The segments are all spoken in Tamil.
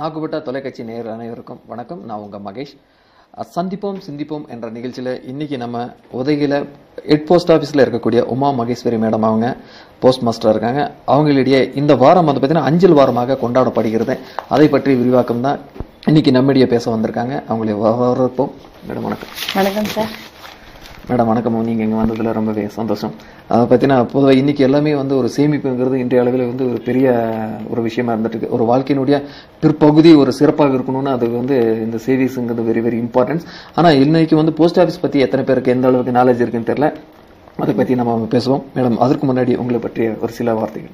நாகுபட்ட தொலைக்காட்சி நேயர் அனைவருக்கும் வணக்கம். நான் உங்க மகேஷ். சிந்திப்போம் என்ற நிகழ்ச்சியில இன்னைக்கு நம்ம உதகையில ஹெட் போஸ்ட் ஆபீஸ்ல இருக்கக்கூடிய உமா மகேஸ்வரி மேடம் அவங்க போஸ்ட் மாஸ்டரா இருக்காங்க. அவங்களிடையே இந்த வாரம் வந்து பார்த்தீங்கன்னா அஞ்சல் வாரமாக கொண்டாடப்படுகிறது. அதை பற்றி விரிவாக்கம் தான் இன்னைக்கு நம்மிடையே பேச வந்திருக்காங்க. அவங்களை வரவேற்போம். மேடம் வணக்கம். வணக்கம் சார். மேடம் வணக்கம். நீங்க இங்க வந்ததுல ரொம்பவே சந்தோஷம். அதை பத்தினா பொதுவாக இன்னைக்கு எல்லாமே வந்து ஒரு சேமிப்புங்கிறது இன்றைய அளவில் வந்து ஒரு பெரிய ஒரு விஷயமா இருந்துட்டு இருக்கு. ஒரு வாழ்க்கையினுடைய பிற்பகுதி ஒரு சிறப்பாக இருக்கணும்னு அது வந்து இந்த சேவிங்ஸ்ங்கிறது வெரி வெரி இம்பார்ட்டன்ஸ். ஆனா இன்னைக்கு வந்து போஸ்ட் ஆஃபீஸ் பத்தி எத்தனை பேருக்கு எந்த அளவுக்கு நாலேஜ் இருக்குன்னு தெரியல. அதை பத்தி நம்ம பேசுவோம். மேடம், அதற்கு முன்னாடி உங்களை பற்றிய ஒரு சில வார்த்தைகள்.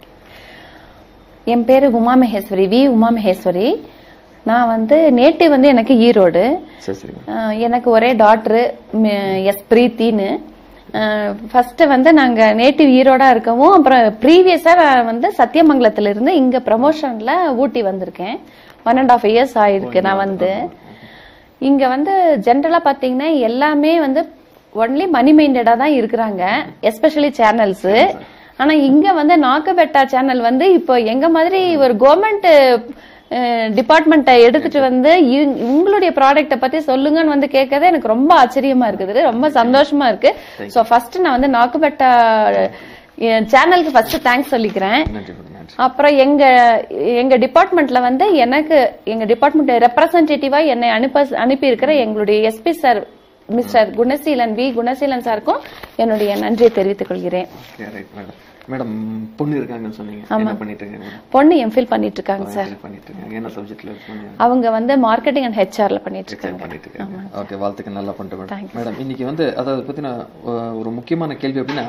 என் பேரு உமா மகேஸ்வரி. நான் வந்து நேட்டிவ் வந்து எனக்கு ஈரோடு. எனக்கு ஒரே டாக்டர் எஸ் பிரீத்தின்னு. ஃபர்ஸ்ட் வந்து நாங்க நேட்டிவ் ஈரோடா இருக்கவும், அப்புறம் ப்ரீவியஸா வந்து சத்தியமங்கலத்துல இருந்து இங்க ப்ரமோஷன்ல ஊட்டி வந்திருக்கேன். 1.5 years ஆயிருக்கு. நான் வந்து இங்க வந்து ஜென்ரலா பாத்தீங்கன்னா எல்லாமே வந்து ஒன்லி மணி மைண்டடா தான் இருக்கிறாங்க, எஸ்பெஷலி சேனல்ஸ். ஆனா இங்க வந்து நாக்குபெட்டா சேனல் வந்து இப்போ எங்க மாதிரி ஒரு கவர்மெண்ட் டிபார்ட்மெண்ட்டை எடுத்துட்டு வந்து உங்களுடைய ப்ராடக்ட பத்தி சொல்லுங்கன்னு வந்து கேட்கறது எனக்கு ரொம்ப ஆச்சரியமா இருக்குது, ரொம்ப சந்தோஷமா இருக்கு. சோ ஃபர்ஸ்ட் நான் வந்து நாக்குபெட்டா சேனலுக்கு ஃபர்ஸ்ட் தேங்க்ஸ் சொல்லிக்கிறேன். அப்புறம் எங்க டிபார்ட்மெண்ட்ல வந்து எனக்கு எங்க டிபார்ட்மெண்ட் ரெப்ரசன்டேட்டிவா என்னை அனுப்பி இருக்கிற எங்களுடைய எஸ்பி சார் மிஸ்டர் குணசீலன் சாருக்கும் என்னுடைய நன்றியை தெரிவித்துக் கொள்கிறேன். மேடம், பொண்ணு இருக்காங்கன்னு சொன்னீங்க. என்ன பண்ணிட்டு இருக்காங்க? பொண்ணு எம்ஃபில் பண்ணிட்டு இருக்காங்க சார். என்ன சப்ஜெக்ட்ல இருக்காங்க? அவங்க வந்து மார்க்கெட்டிங் அண்ட் ஹெச்ஆர்ல பண்ணிட்டு இருக்காங்க. ஓகே, வாழ்த்துக்கள். நல்லா பண்ணிட்டு மேடம். இன்னைக்கு வந்து அதாவது பத்தின ஒரு முக்கியமான கேள்வி அப்படின்னா,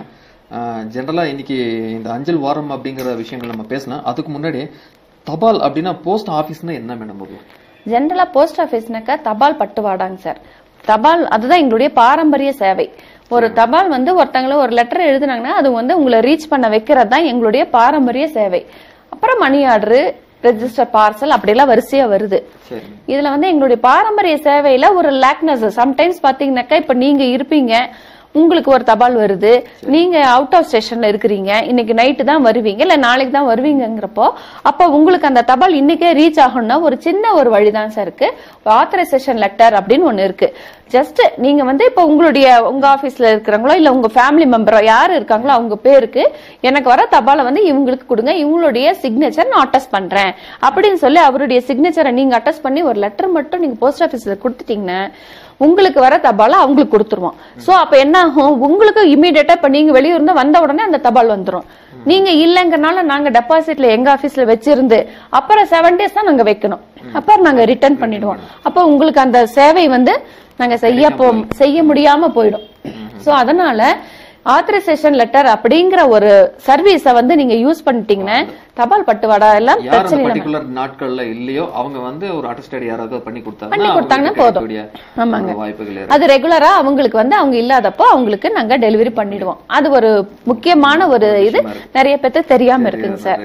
ஜெனரலா இன்னைக்கு இந்த அஞ்சல் வாரம் அப்படிங்கிற விஷயங்கள் நம்ம பேசினா, அதுக்கு முன்னாடி தபால் அப்படின்னா போஸ்ட் ஆபீஸ்னா என்ன மேடம்? ஜெனரலா போஸ்ட் ஆபீஸ்னாக்கா தபால் பட்டுவாடாங்க சார். தபால் அதுதான் எங்களுடைய பாரம்பரிய சேவை. ஒரு தபால் வந்து ஒருத்தங்களை ஒரு லெட்டர் எழுதுனாங்கன்னா அது வந்து உங்களை ரீச் பண்ண வைக்கிறது தான் எங்களுடைய பாரம்பரிய சேவை. அப்புறம் மணி ஆர்டர், ரெஜிஸ்டர், பார்சல் அப்படியெல்லாம் வரிசையா வருது. இதுல வந்து எங்களுடைய பாரம்பரிய சேவையில ஒரு லேக்னஸ் சம்டைம்ஸ் பாத்தீங்கன்னாக்கா இப்ப நீங்க இருப்பீங்க, உங்களுக்கு ஒரு தபால் வருது, நீங்க அவுட் ஆஃப் ஸ்டேஷன்ல இருக்கிறீங்க, இன்னைக்கு நைட்டு தான் வருவீங்க இல்ல நாளைக்கு தான் வருவீங்கிறப்போ அப்ப உங்களுக்கு அந்த தபால் இன்னைக்கே ரீச் ஆகணும்னா ஒரு சின்ன ஒரு வழிதான் சார் இருக்கு. ஆத்தரைசேஷன் லெட்டர் அப்படின்னு ஒண்ணு இருக்கு. ஜஸ்ட் நீங்க வந்து இப்ப உங்க ஆபீஸ்ல இருக்கிறவங்களோ இல்ல உங்க ஃபேமிலி மெம்பரோ யாரு இருக்காங்களோ அவங்க பேருக்கு எனக்கு வர தபாலை வந்து இவங்களுக்கு கொடுங்க, இவங்களுடைய சிக்னேச்சர் நான் அட்டஸ்ட் பண்றேன் அப்படின்னு சொல்லி அவருடைய சிக்னேச்சரை நீங்க அட்டஸ்ட் பண்ணி ஒரு லெட்டர் மட்டும் நீங்க போஸ்ட் ஆபீஸ்ல கொடுத்துட்டீங்கன்னா உங்களுக்கு வர தபாலை அவங்களுக்கு கொடுத்துருவோம். சோ அப்ப என்ன ஆகும், உங்களுக்கு இமீடியட்டா இப்ப நீங்க வெளியூர்ந்து வந்த உடனே அந்த தபால் வந்துடும். நீங்க இல்லங்கனால நாங்க டெபாசிட்ல எங்க ஆபீஸ்ல வச்சிருந்து அப்புறம் 7 days தான் நாங்க வைக்கணும், அப்புறம் நாங்க ரிட்டர்ன் பண்ணிடுவோம். அப்ப உங்களுக்கு அந்த சேவை வந்து நாங்க செய்ய முடியாம போயிடும். சோ அதனால ஆத்தரைசேஷன் லெட்டர் அப்படிங்கிற ஒரு சர்வீஸ வந்து நீங்க யூஸ் பண்ணிட்டீங்கன்னா தபால் பட்டுவாடா எல்லாம் பிரச்சனை இல்ல. நாட்கள்ல இல்லையோ அவங்க வந்து ஒரு அட்டஸ்டட் யாராவது பண்ணி கொடுத்தாங்கன்னா போதும். ஆமாங்க, அது ரெகுலரா அவங்களுக்கு வந்து அவங்க இல்லாதப்போ அவங்களுக்கு நாங்க டெலிவரி பண்ணிடுவோம். அது ஒரு முக்கியமான ஒரு இது நிறைய பேருக்கு தெரியாம இருக்குங்க சார்.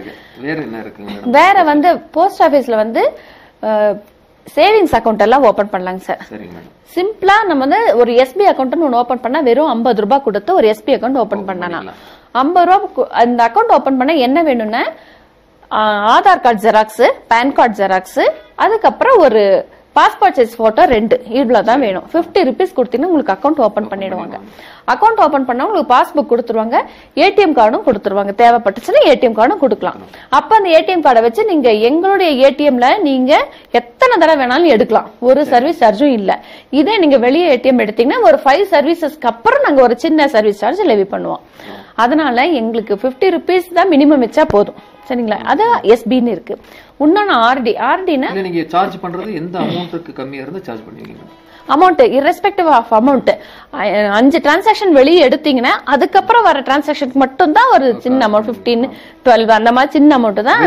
வேற வந்து போஸ்ட் ஆபீஸ்ல வந்து சேவிங்ஸ் அக்கௌண்ட் எல்லாம் ஓபன் பண்ணலாங்க சார். சிம்பிளா நம்ம வந்து ஒரு எஸ்பி அக்கௌண்ட் ஒன்னு ஓபன் பண்ணா வெறும் 50 ரூபாய் கொடுத்து ஒரு எஸ்பி அக்கௌண்ட் ஓபன் பண்ணனா 50 ரூபாய் அந்த அக்கௌண்ட் ஓபன் பண்ண என்ன வேணும்னா Aadhaar card xerox, pan card xerox, அதுக்கப்புறம் ஒரு பாஸ்போர்ட் சைஸ் போட்டோ 2 இவ்வளவுதான் வேணும். 50 rupees கொடுத்தீங்கன்னா உங்களுக்கு அக்கௌண்ட் ஓபன் பண்ணிடுவாங்க. அக்கௌண்ட் ஓபன் பண்ணா உங்களுக்கு பாஸ்புக் கொடுத்துருவாங்க, ஏடிஎம் கார்டும் கொடுத்துருவாங்க. தேவைப்பட்டுச்சுன்னா ஏடிஎம் கார்டும் கொடுக்கலாம். அப்ப அந்த ஏடிஎம் கார்டை வச்சு நீங்க எங்களுடைய ஏடிஎம்ல நீங்க எத்தனை தடவை வேணாலும் எடுக்கலாம், ஒரு சர்வீஸ் சார்ஜும் இல்ல. இதே நீங்க வெளியே ஏடிஎம் எடுத்தீங்கன்னா ஒரு 5 சர்வீசஸ்க்கு அப்புறம் நாங்க ஒரு சின்ன சர்வீஸ் சார்ஜ் லெவி பண்ணுவோம். அதனால எங்களுக்கு 50 rupees தான் மினிமம் வச்சா போதும். சரிங்களா? அது எஸ்பின்னு இருக்கு. இன்னொன்னு ஆர்டினா நீங்க சார்ஜ் பண்றது எந்த அமௌண்ட்க்கு கம்மியா இருந்தா சார்ஜ் பண்ணுவீங்க? Amount irrespective of amount 5 transaction வெளியே எடுத்தீங்கன்னா அதுக்கப்புறம் வர டிரான்சாக்ஷனுக்கு மட்டும் தான் ஒரு சின்ன அமௌண்ட் 15, 12 அந்த மாதிரி சின்ன அமௌண்ட் தான்.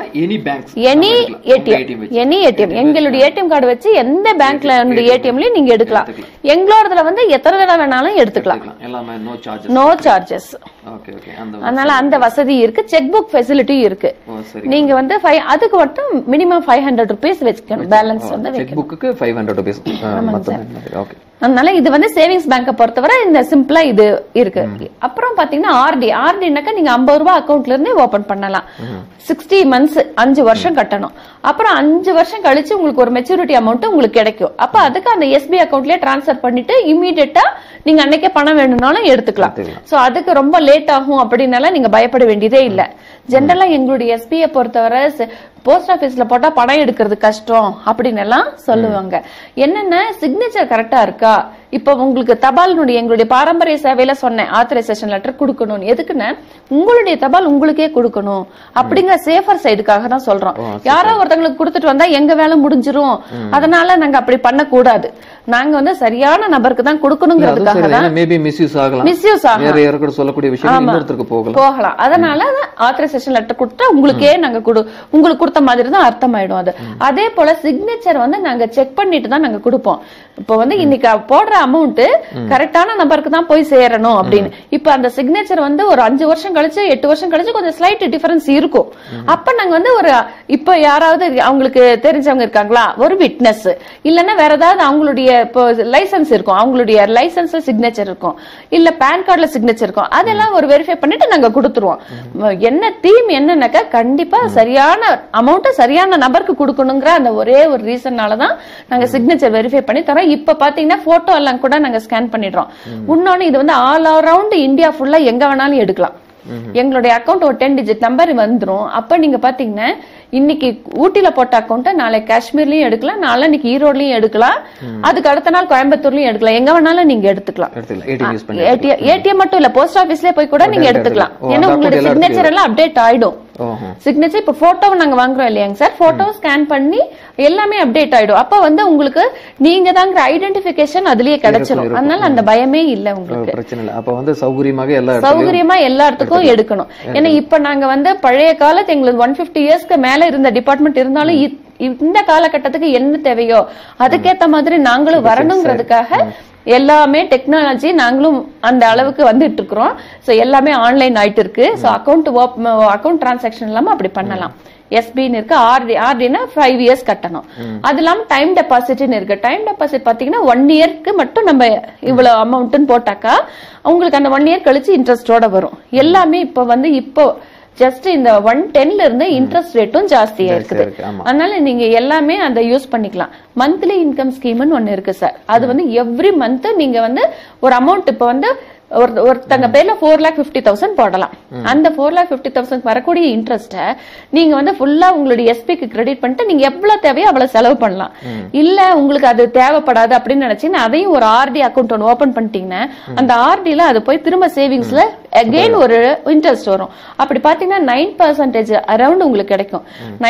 எனி ஏடிஎம் எங்களுடைய ஏடிஎம் கார்டு வச்சு எந்த பேங்க்ல ஏடிஎம்லயும் நீங்க எடுக்கலாம். எங்களோடதுல வந்து எத்தனை தடவை வேணாலும் எடுத்துக்கலாம், நோ சார்ஜஸ். அதனால அந்த வசதி இருக்கு. செக் புக் ஃபெசிலிட்டி இருக்கு. நீங்க வந்து அதுக்கு மட்டும் மினிமம் 500 rupees வச்சுக்கணும். பேலன்ஸ் வந்து செக் புக்கு 500 rupees. ஓகே. அதனால இது வந்து சேவிங்ஸ் பேங்க பொறுத்தவரை இந்த சிம்பிளா இது இருக்கு. அப்புறம் பாத்தீங்கன்னா ஆர்டினாக்கா நீங்க 50 ரூபாய் அக்கௌண்ட்ல இருந்து ஓபன் பண்ணலாம். 60 மந்த்ஸ் 5 வருஷம் கட்டணும். அப்புறம் 5 வருஷம் கழிச்சு உங்களுக்கு ஒரு மெச்சூரிட்டி அமௌண்ட் உங்களுக்கு கிடைக்கும். அப்ப அதுக்கு அந்த எஸ்பி அக்கௌண்ட்லயே டிரான்ஸ்பர் பண்ணிட்டு இமீடியட்டா நீங்க அன்னைக்கே பணம் வேணும்னாலும் எடுத்துக்கலாம். சோ அதுக்கு ரொம்ப லேட் ஆகும் அப்படின்னால நீங்க பயப்பட வேண்டியதே இல்ல. ஜெனரலா எங்களுடைய எஸ்பியை பொறுத்தவரை போஸ்ட் ஆபீஸ்ல போட்டா பணம் எடுக்கிறது கஷ்டம் அப்படின்னு எல்லாம் சொல்லுவாங்க. என்னென்ன சிக்னேச்சர் கரெக்டா இருக்கா, இப்ப உங்களுக்கு தபாலினுடைய எங்களுடைய பாரம்பரிய சேவையில சொன்னேன் ஆத்தரைசேஷன் லெட்டர் கொடுக்கணும். எதுக்குன்னா உங்களுடைய தபால் உங்களுக்கே கொடுக்கணும் அப்படிங்கிற சேஃபர் சைடுக்காக தான் சொல்றோம். யாரோ ஒருத்தங்களுக்கு கொடுத்துட்டு வந்தா எங்க வேலை முடிஞ்சிரும், அதனால நாங்க அப்படி பண்ண கூடாது. நாங்க வந்து சரியான நபருக்கு தான் கொடுக்கணுங்கிறதுக்காக தான். மிஸ்யூஸ் ஆகலாம், சொல்லக்கூடிய விஷயம் இன்னொருத்தருக்கு போகலாம். அதனால ஆத்தரைசேஷன் லெட்டர் கொடுத்தா உங்களுக்கே நாங்க உங்களுக்கு கொடுத்த மாதிரி தான் அர்த்தமாயிடும் அது. அதே போல சிக்னேச்சர் வந்து நாங்க செக் பண்ணிட்டு தான் நாங்க கொடுப்போம். இப்ப வந்து இன்னைக்கு போடுற அமௌண்ட் கரெக்டான நபருக்கு தான் போய் சேரணும் அப்படின்னு. இப்ப அந்த சிக்னேச்சர் வந்து ஒரு 5 வருஷம் கழிச்சு 8 வருஷம் கழிச்சு கொஞ்சம் ஸ்லைட் டிஃபரன்ஸ் இருக்கும். அப்ப நாங்க வந்து ஒரு இப்ப யாராவது அவங்களுக்கு தெரிஞ்சவங்க இருக்காங்களா, ஒரு விட்னஸ் இல்லன்னா வேற ஏதாவது அவங்களுடைய லைசன்ஸ் இருக்கும், அவங்களுடைய லைசன்ஸ்ல சிக்னேச்சர் இருக்கும், இல்ல பேன் கார்டுல சிக்னேச்சர் இருக்கும், அதெல்லாம் ஒரு வெரிஃபை பண்ணிட்டு நாங்க கொடுத்துருவோம். என்ன தீம் என்னன்னாக்கா கண்டிப்பா சரியான அமௌண்ட் சரியான நபருக்கு கொடுக்கணுங்கிற அந்த ஒரே ஒரு ரீசன்னாலதான் நாங்க சிக்னேச்சர் வெரிஃபை பண்ணி தரோம். இப்ப பாத்தீங்கன்னா போட்டோ எல்லாம் கூட நாங்க ஸ்கேன் பண்ணிடுறோம். இன்னொன்னு இது வந்து ஆல் அரவுண்ட் இந்தியா ஃபுல்லா எங்க வேணாலும் எடுக்கலாம். எங்களுடைய அக்கௌண்ட் ஒரு 10 டிஜிட் நம்பர் வந்துரும். அப்ப நீங்க பாத்தீங்கன்னா இன்னைக்கு ஊட்டில போட்ட அக்கௌண்ட் நாளை காஷ்மீர்லயும் எடுக்கலாம், நாளைக்கு ஈரோட்லயும் எடுக்கலாம், அதுக்கு அடுத்த நாள் கோயம்புத்தூர்லயும் எடுக்கலாம். எங்க வேணாலும் நீங்க எடுத்துக்கலாம். ஏடிஎம் மட்டும் இல்ல, போஸ்ட் ஆபீஸ்லயே போய் கூட நீங்க எடுத்துக்கலாம். ஏன்னா உங்களுடைய சிக்னேச்சர் எல்லாம் அப்டேட் ஆயிடும். சிக்னேச்சர் இப்ப போட்டோவை நாங்க வாங்குறோம் இல்லையாங்க சார், போட்டோ ஸ்கேன் பண்ணி எல்லாமே அப்டேட் ஆயிடும். அப்ப வந்து உங்களுக்கு நீங்க தாங்கிற ஐடென்டிபிகேஷன் அதுலயே கிடைச்சிடும். அதனால அந்த பயமே இல்ல உங்களுக்கு. அப்ப வந்து சௌகரியமா எல்லா இடத்துக்கும் எடுக்கணும். ஏன்னா இப்ப நாங்க வந்து பழைய காலத்து எங்களுக்கு 150 இயர்ஸ்க்கு மேல இருந்த டிபார்ட்மெண்ட் இருந்தாலும் இந்த காலகட்டத்துக்கு என்ன தேவையோ அதுக்கேத்த மாதிரி நாங்களும் வரணுங்கிறதுக்காக எல்லாமே டெக்னாலஜி நாங்களும் அந்த அளவுக்கு வந்துட்டு இருக்கிறோம். சோ எல்லாமே ஆன்லைன் ஆயிட்டு இருக்கு. சோ அக்கௌண்ட் டிரான்சாக்சன் இல்லாம அப்படி பண்ணலாம். எஸ்பின்னு இருக்கு, ஆர்டினா 5 இயர்ஸ் கட்டணும். அது இல்லாம டைம் டெபாசிட்னு இருக்கு. டைம் டெபாசிட் பாத்தீங்கன்னா 1 இயர்க்கு மட்டும் நம்ம இவ்வளவு அமௌண்ட்னு போட்டாக்கா உங்களுக்கு அந்த 1 இயர் கழிச்சு இன்ட்ரெஸ்டோட வரும். எல்லாமே இப்போ ஜஸ்ட் இந்த 110ல இருந்து இன்ட்ரெஸ்ட் ரேட்டும் ஜாஸ்தியா இருக்குது. அதனால நீங்க எல்லாமே அதை யூஸ் பண்ணிக்கலாம். மந்த்லி இன்கம் ஸ்கீம்னு ஒண்ணு இருக்கு சார். அது வந்து எவ்ரி மந்த் நீங்க வந்து ஒரு அமௌண்ட் இப்ப வந்து ஒருத்தங்க பேர்ல 4,50,000 போடலாம். அந்த 4,50,000 வரக்கூடிய இன்ட்ரெஸ்ட நீங்க வந்து ஃபுல்லா உங்களுடைய எஸ்பிக்கு கிரெடிட் பண்ணிட்டு நீங்க எவ்வளவு தேவையோ அவ்வளவு செலவு பண்ணலாம். இல்ல உங்களுக்கு அது தேவைப்படாது அப்படின்னு நினைச்சீங்கன்னா அதையும் ஒரு ஆர்டி அக்கௌண்ட் ஒன்று ஓபன் பண்ணிட்டீங்கன்னா அந்த ஆர்டில அது போய் திரும்ப சேவிங்ஸ்ல அகைன் ஒரு இன்ட்ரெஸ்ட் வரும். அப்படி பாத்தீங்கன்னா 9% அரௌண்ட் உங்களுக்கு கிடைக்கும்.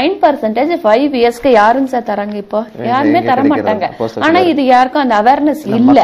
9% 5 இயர்ஸ்க்கு யாரும் சார் தராங்க? இப்போ யாருமே தர மாட்டாங்க. ஆனா இது யாருக்கும் அந்த அவேர்னஸ் இல்ல.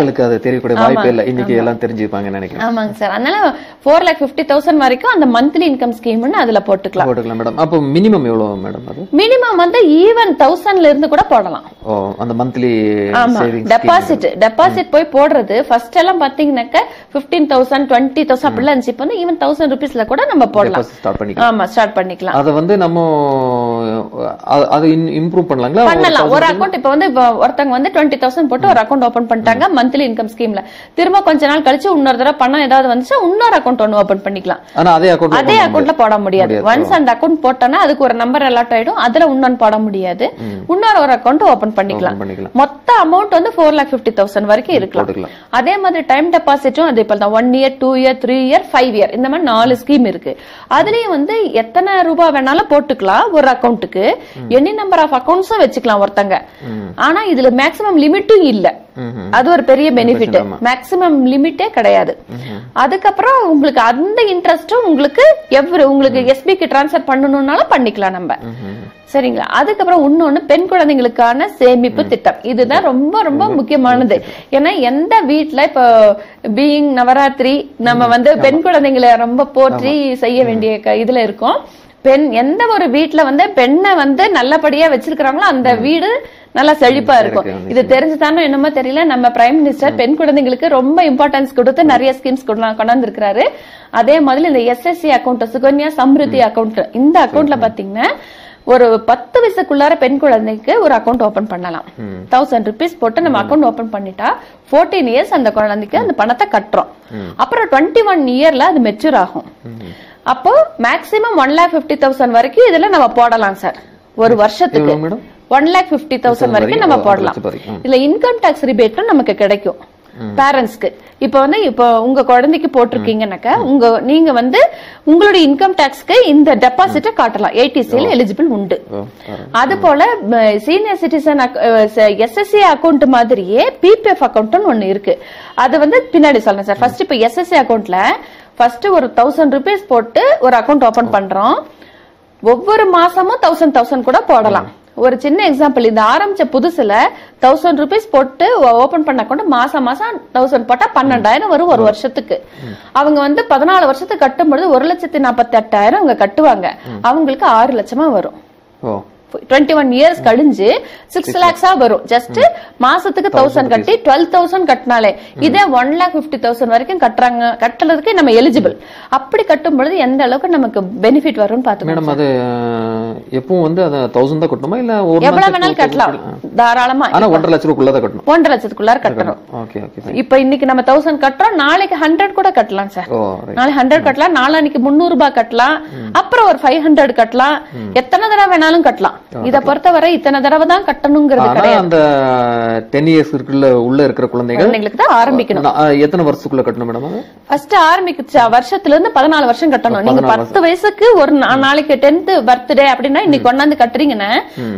ஆமாங்க சார். அதனால 4,50,000 வரைக்கும் அந்த மந்த்லி இன்கம் ஸ்கீம்னு அதுல போட்டுக்கலாம். மேடம் அப்ப மினிமம் எவ்வளவு மேடம்? அது மினிமம் வந்து ஈவன் 1000ல இருந்து கூட போடலாம். அந்த மந்த்லி டெபாசிட் போய் போடுறது ஃபர்ஸ்ட் எல்லாம் பாத்தீங்கன்னாக்க 15,000 20,000 அப்படிலாம் இருந்துச்சு. இப்போ வந்து ஈவன் 1000 ரூபீஸ்ல கூட நம்ம போடலாம். ஆமா, ஸ்டார்ட் பண்ணிக்கலாம். அத வந்து நம்ம அது இம்ப்ரூவ் பண்ணலாங்களா? பண்ணலாம். ஒரு அக்கௌண்ட் இப்ப வந்து ஒருத்தங்க வந்து 20,000 போட்டு ஒரு அக்கௌண்ட் ஓபன் பண்ணிட்டாங்க மந்த்லி இன்கம் ஸ்கீம்ல. திரும்ப கொஞ்ச நாள் கழிச்சு இன்னொரு தடவை பணம் ஏதாவது வந்துச்சு இன்னொரு அக்கௌண்ட் ஒன்னு ஓபன் பண்ணிக்கலாம். அதே அக்கௌண்ட்ல போட முடியாது. ஒன்ஸ் அந்த அக்கௌண்ட் போட்டோம்னா அதுக்கு ஒரு நம்பர் அலாட் ஆயிடும். அதுல இன்னொன்னு போட முடியாது. இன்னொரு ஒரு அக்கௌண்ட் ஓபன் பண்ணிக்கலாம். மொத்த அமௌண்ட் வந்து 4,50,000 வரைக்கும் இருக்கலாம். அதே மாதிரி டைம் டெபாசிட்டும் அதே போல தான். 1 இயர் 2 இயர் 3 இயர் 5 இயர் இந்த மாதிரி 4 ஸ்கீம் இருக்கு. அதுலயும் வந்து எத்தனை ரூபாய் வேணாலும் போட்டுக்கலாம் ஒரு அக்கௌண்ட்டுக்கு. எனி நம்பர் ஆஃப் அக்கௌண்ட்ஸும் வச்சுக்கலாம் ஒருத்தங்க. ஆனா இதுல மேக்ஸிமம் லிமிட்டும் இல்ல. அது ஒரு பெரிய பெனிஃபிட். மேக்ஸிமம் லிமிட்டே கிடையாது. அதுக்கப்புறம் உங்களுக்கு அந்த இன்ட்ரெஸ்டும் உங்களுக்கு எஸ்பிக்கு டிரான்ஸ்பர் பண்ணணும்னாலும் பண்ணிக்கலாம் நம்ம. சரிங்களா? அதுக்கப்புறம் இன்னொன்னு பெண் குழந்தைங்களுக்கான சேமிப்பு திட்டம். இதுதான் ரொம்ப ரொம்ப முக்கியமானது. ஏன்னா எந்த வீட்டுல இப்ப பீயிங் நவராத்திரி நம்ம வந்து பெண் குழந்தைங்களை ரொம்ப போற்றி செய்ய வேண்டிய இதுல இருக்கோம். எந்த ஒரு வீட்டுல வந்து பெண்ணை வந்து நல்லபடியா வச்சிருக்கிறாங்களோ அந்த வீடு நல்லா செழிப்பா இருக்கும். இது தெரிஞ்சுதானோ என்னமோ தெரியல, நம்ம பிரைம் மினிஸ்டர் பெண் குழந்தைங்களுக்கு ரொம்ப இம்பார்ட்டன்ஸ் கொடுத்து நிறைய ஸ்கீம்ஸ் கொண்டாந்து இருக்காரு. அதே மாதிரி இந்த SSC account, Sukanya Samriddhi account, இந்த அக்கௌண்ட்ல பாத்தீங்கன்னா ஒரு 10 வயசுக்குள்ளார பெண் குழந்தைக்கு ஒரு அக்கௌண்ட் ஓபன் பண்ணலாம். 1000 rupees போட்டு நம்ம அக்கௌண்ட் ஓபன் பண்ணிட்டா 14 years அந்த குழந்தைக்கு அந்த பணத்தை கட்டுறோம். அப்புறம் 21 yearல அது மெச்சூர் ஆகும். அப்போ மேக்ஸிமம் 1,50,000 வரைக்கும் இதுல நம்ம போடலாம் சார். ஒரு வருஷத்துக்கு 1,50,000 வரைக்கும் நம்ம போடலாம். இதுல இன்கம் டாக்ஸ் ரிபேட்டும் நமக்கு கிடைக்கும் பேரண்ட்ஸ்க்கு. இப்போ உங்க குழந்தைக்கு போட்டிருக்கீங்கன்னாக்க நீங்க உங்களுடைய இன்கம் டாக்ஸ்க்கு இந்த டெபாசிட்ட காட்டலாம். 80Cல எலிஜிபிள் உண்டு. அது போல சீனியர் சிட்டிசன் எஸ்எஸ்சி அக்கௌண்ட் மாதிரியே பிபிஎஃப் அக்கௌண்ட் ஒண்ணு இருக்கு. அது பின்னாடி சொல்றேன் சார். ஃபர்ஸ்ட் இப்ப எஸ்எஸ்சி அக்கௌண்ட்ல ஃபர்ஸ்ட் ஒரு 1000 rupees போட்டு ஒரு அக்கௌண்ட் ஓபன் பண்றோம். ஒவ்வொரு மாசமும் 1000 கூட போடலாம். ஒரு சின்ன எக்ஸாம்பிள், இந்த ஆரம்பிச்ச புதுசுல 1000 rupees போட்டு ஓபன் பண்ண அக்கௌண்ட் மாசம் 1000 போட்டா 12,000 வரும் ஒரு வருஷத்துக்கு. அவங்க 14 வருஷத்துக்கு கட்டும்பொழுது 1,48,000 அவங்க கட்டுவாங்க. அவங்களுக்கு 6 லட்சமா வரும். 21 years கழிஞ்சு 6 lakhs வரும். ஜஸ்ட் மாசத்துக்கு 1000 கட்டி 12,000 கட்டினாலே. இதே 1,50,000 வரைக்கும் கட்டுறதுக்கு நம்ம எலிஜிபிள். அப்படி கட்டும் பொழுது எந்த அளவுக்கு நமக்கு பெனிஃபிட் வரும் பாத்துக்கோங்க. அது எப்பவும் அது 1000 தான் கட்டணுமா இல்ல எவ்வளவு வேணாலும் கட்டலாம் தாராளமா. ஆனா 1.5 லட்சத்துக்குள்ள தான் கட்டணும். 1.5 லட்சத்துக்குள்ள கட்டணும். இப்ப இன்னைக்கு நம்ம 1000 கட்டுறோம், நாளைக்கு 100 கூட கட்டலாம் சார். நாளைக்கு 100 கட்டலாம், நாளைக்கு 300 ரூபாய் கட்டலாம், அப்புறம் ஒரு 500 கட்டலாம், எத்தனை தடவை வேணாலும் கட்டலாம். இத பொறுத்தவரை இத்தனை தடவை தான் கட்டணுங்கிறது கிடையாது. அந்த 10 years உள்ள இருக்கிற குழந்தைகளுக்கு தான் ஆரம்பிக்கணும். எத்தனை வருஷத்துக்குள்ள கட்டணும் மேடம்? ஃபர்ஸ்ட் ஆரம்பிச்ச வருஷத்துல இருந்து 14 வருஷம் கட்டணும். நீங்க 10 வயசுக்கு ஒரு நாளைக்கு 10th பர்த்டே அப்படின்னா இன்னைக்கு கொண்டாந்து கட்டுறீங்கன்னா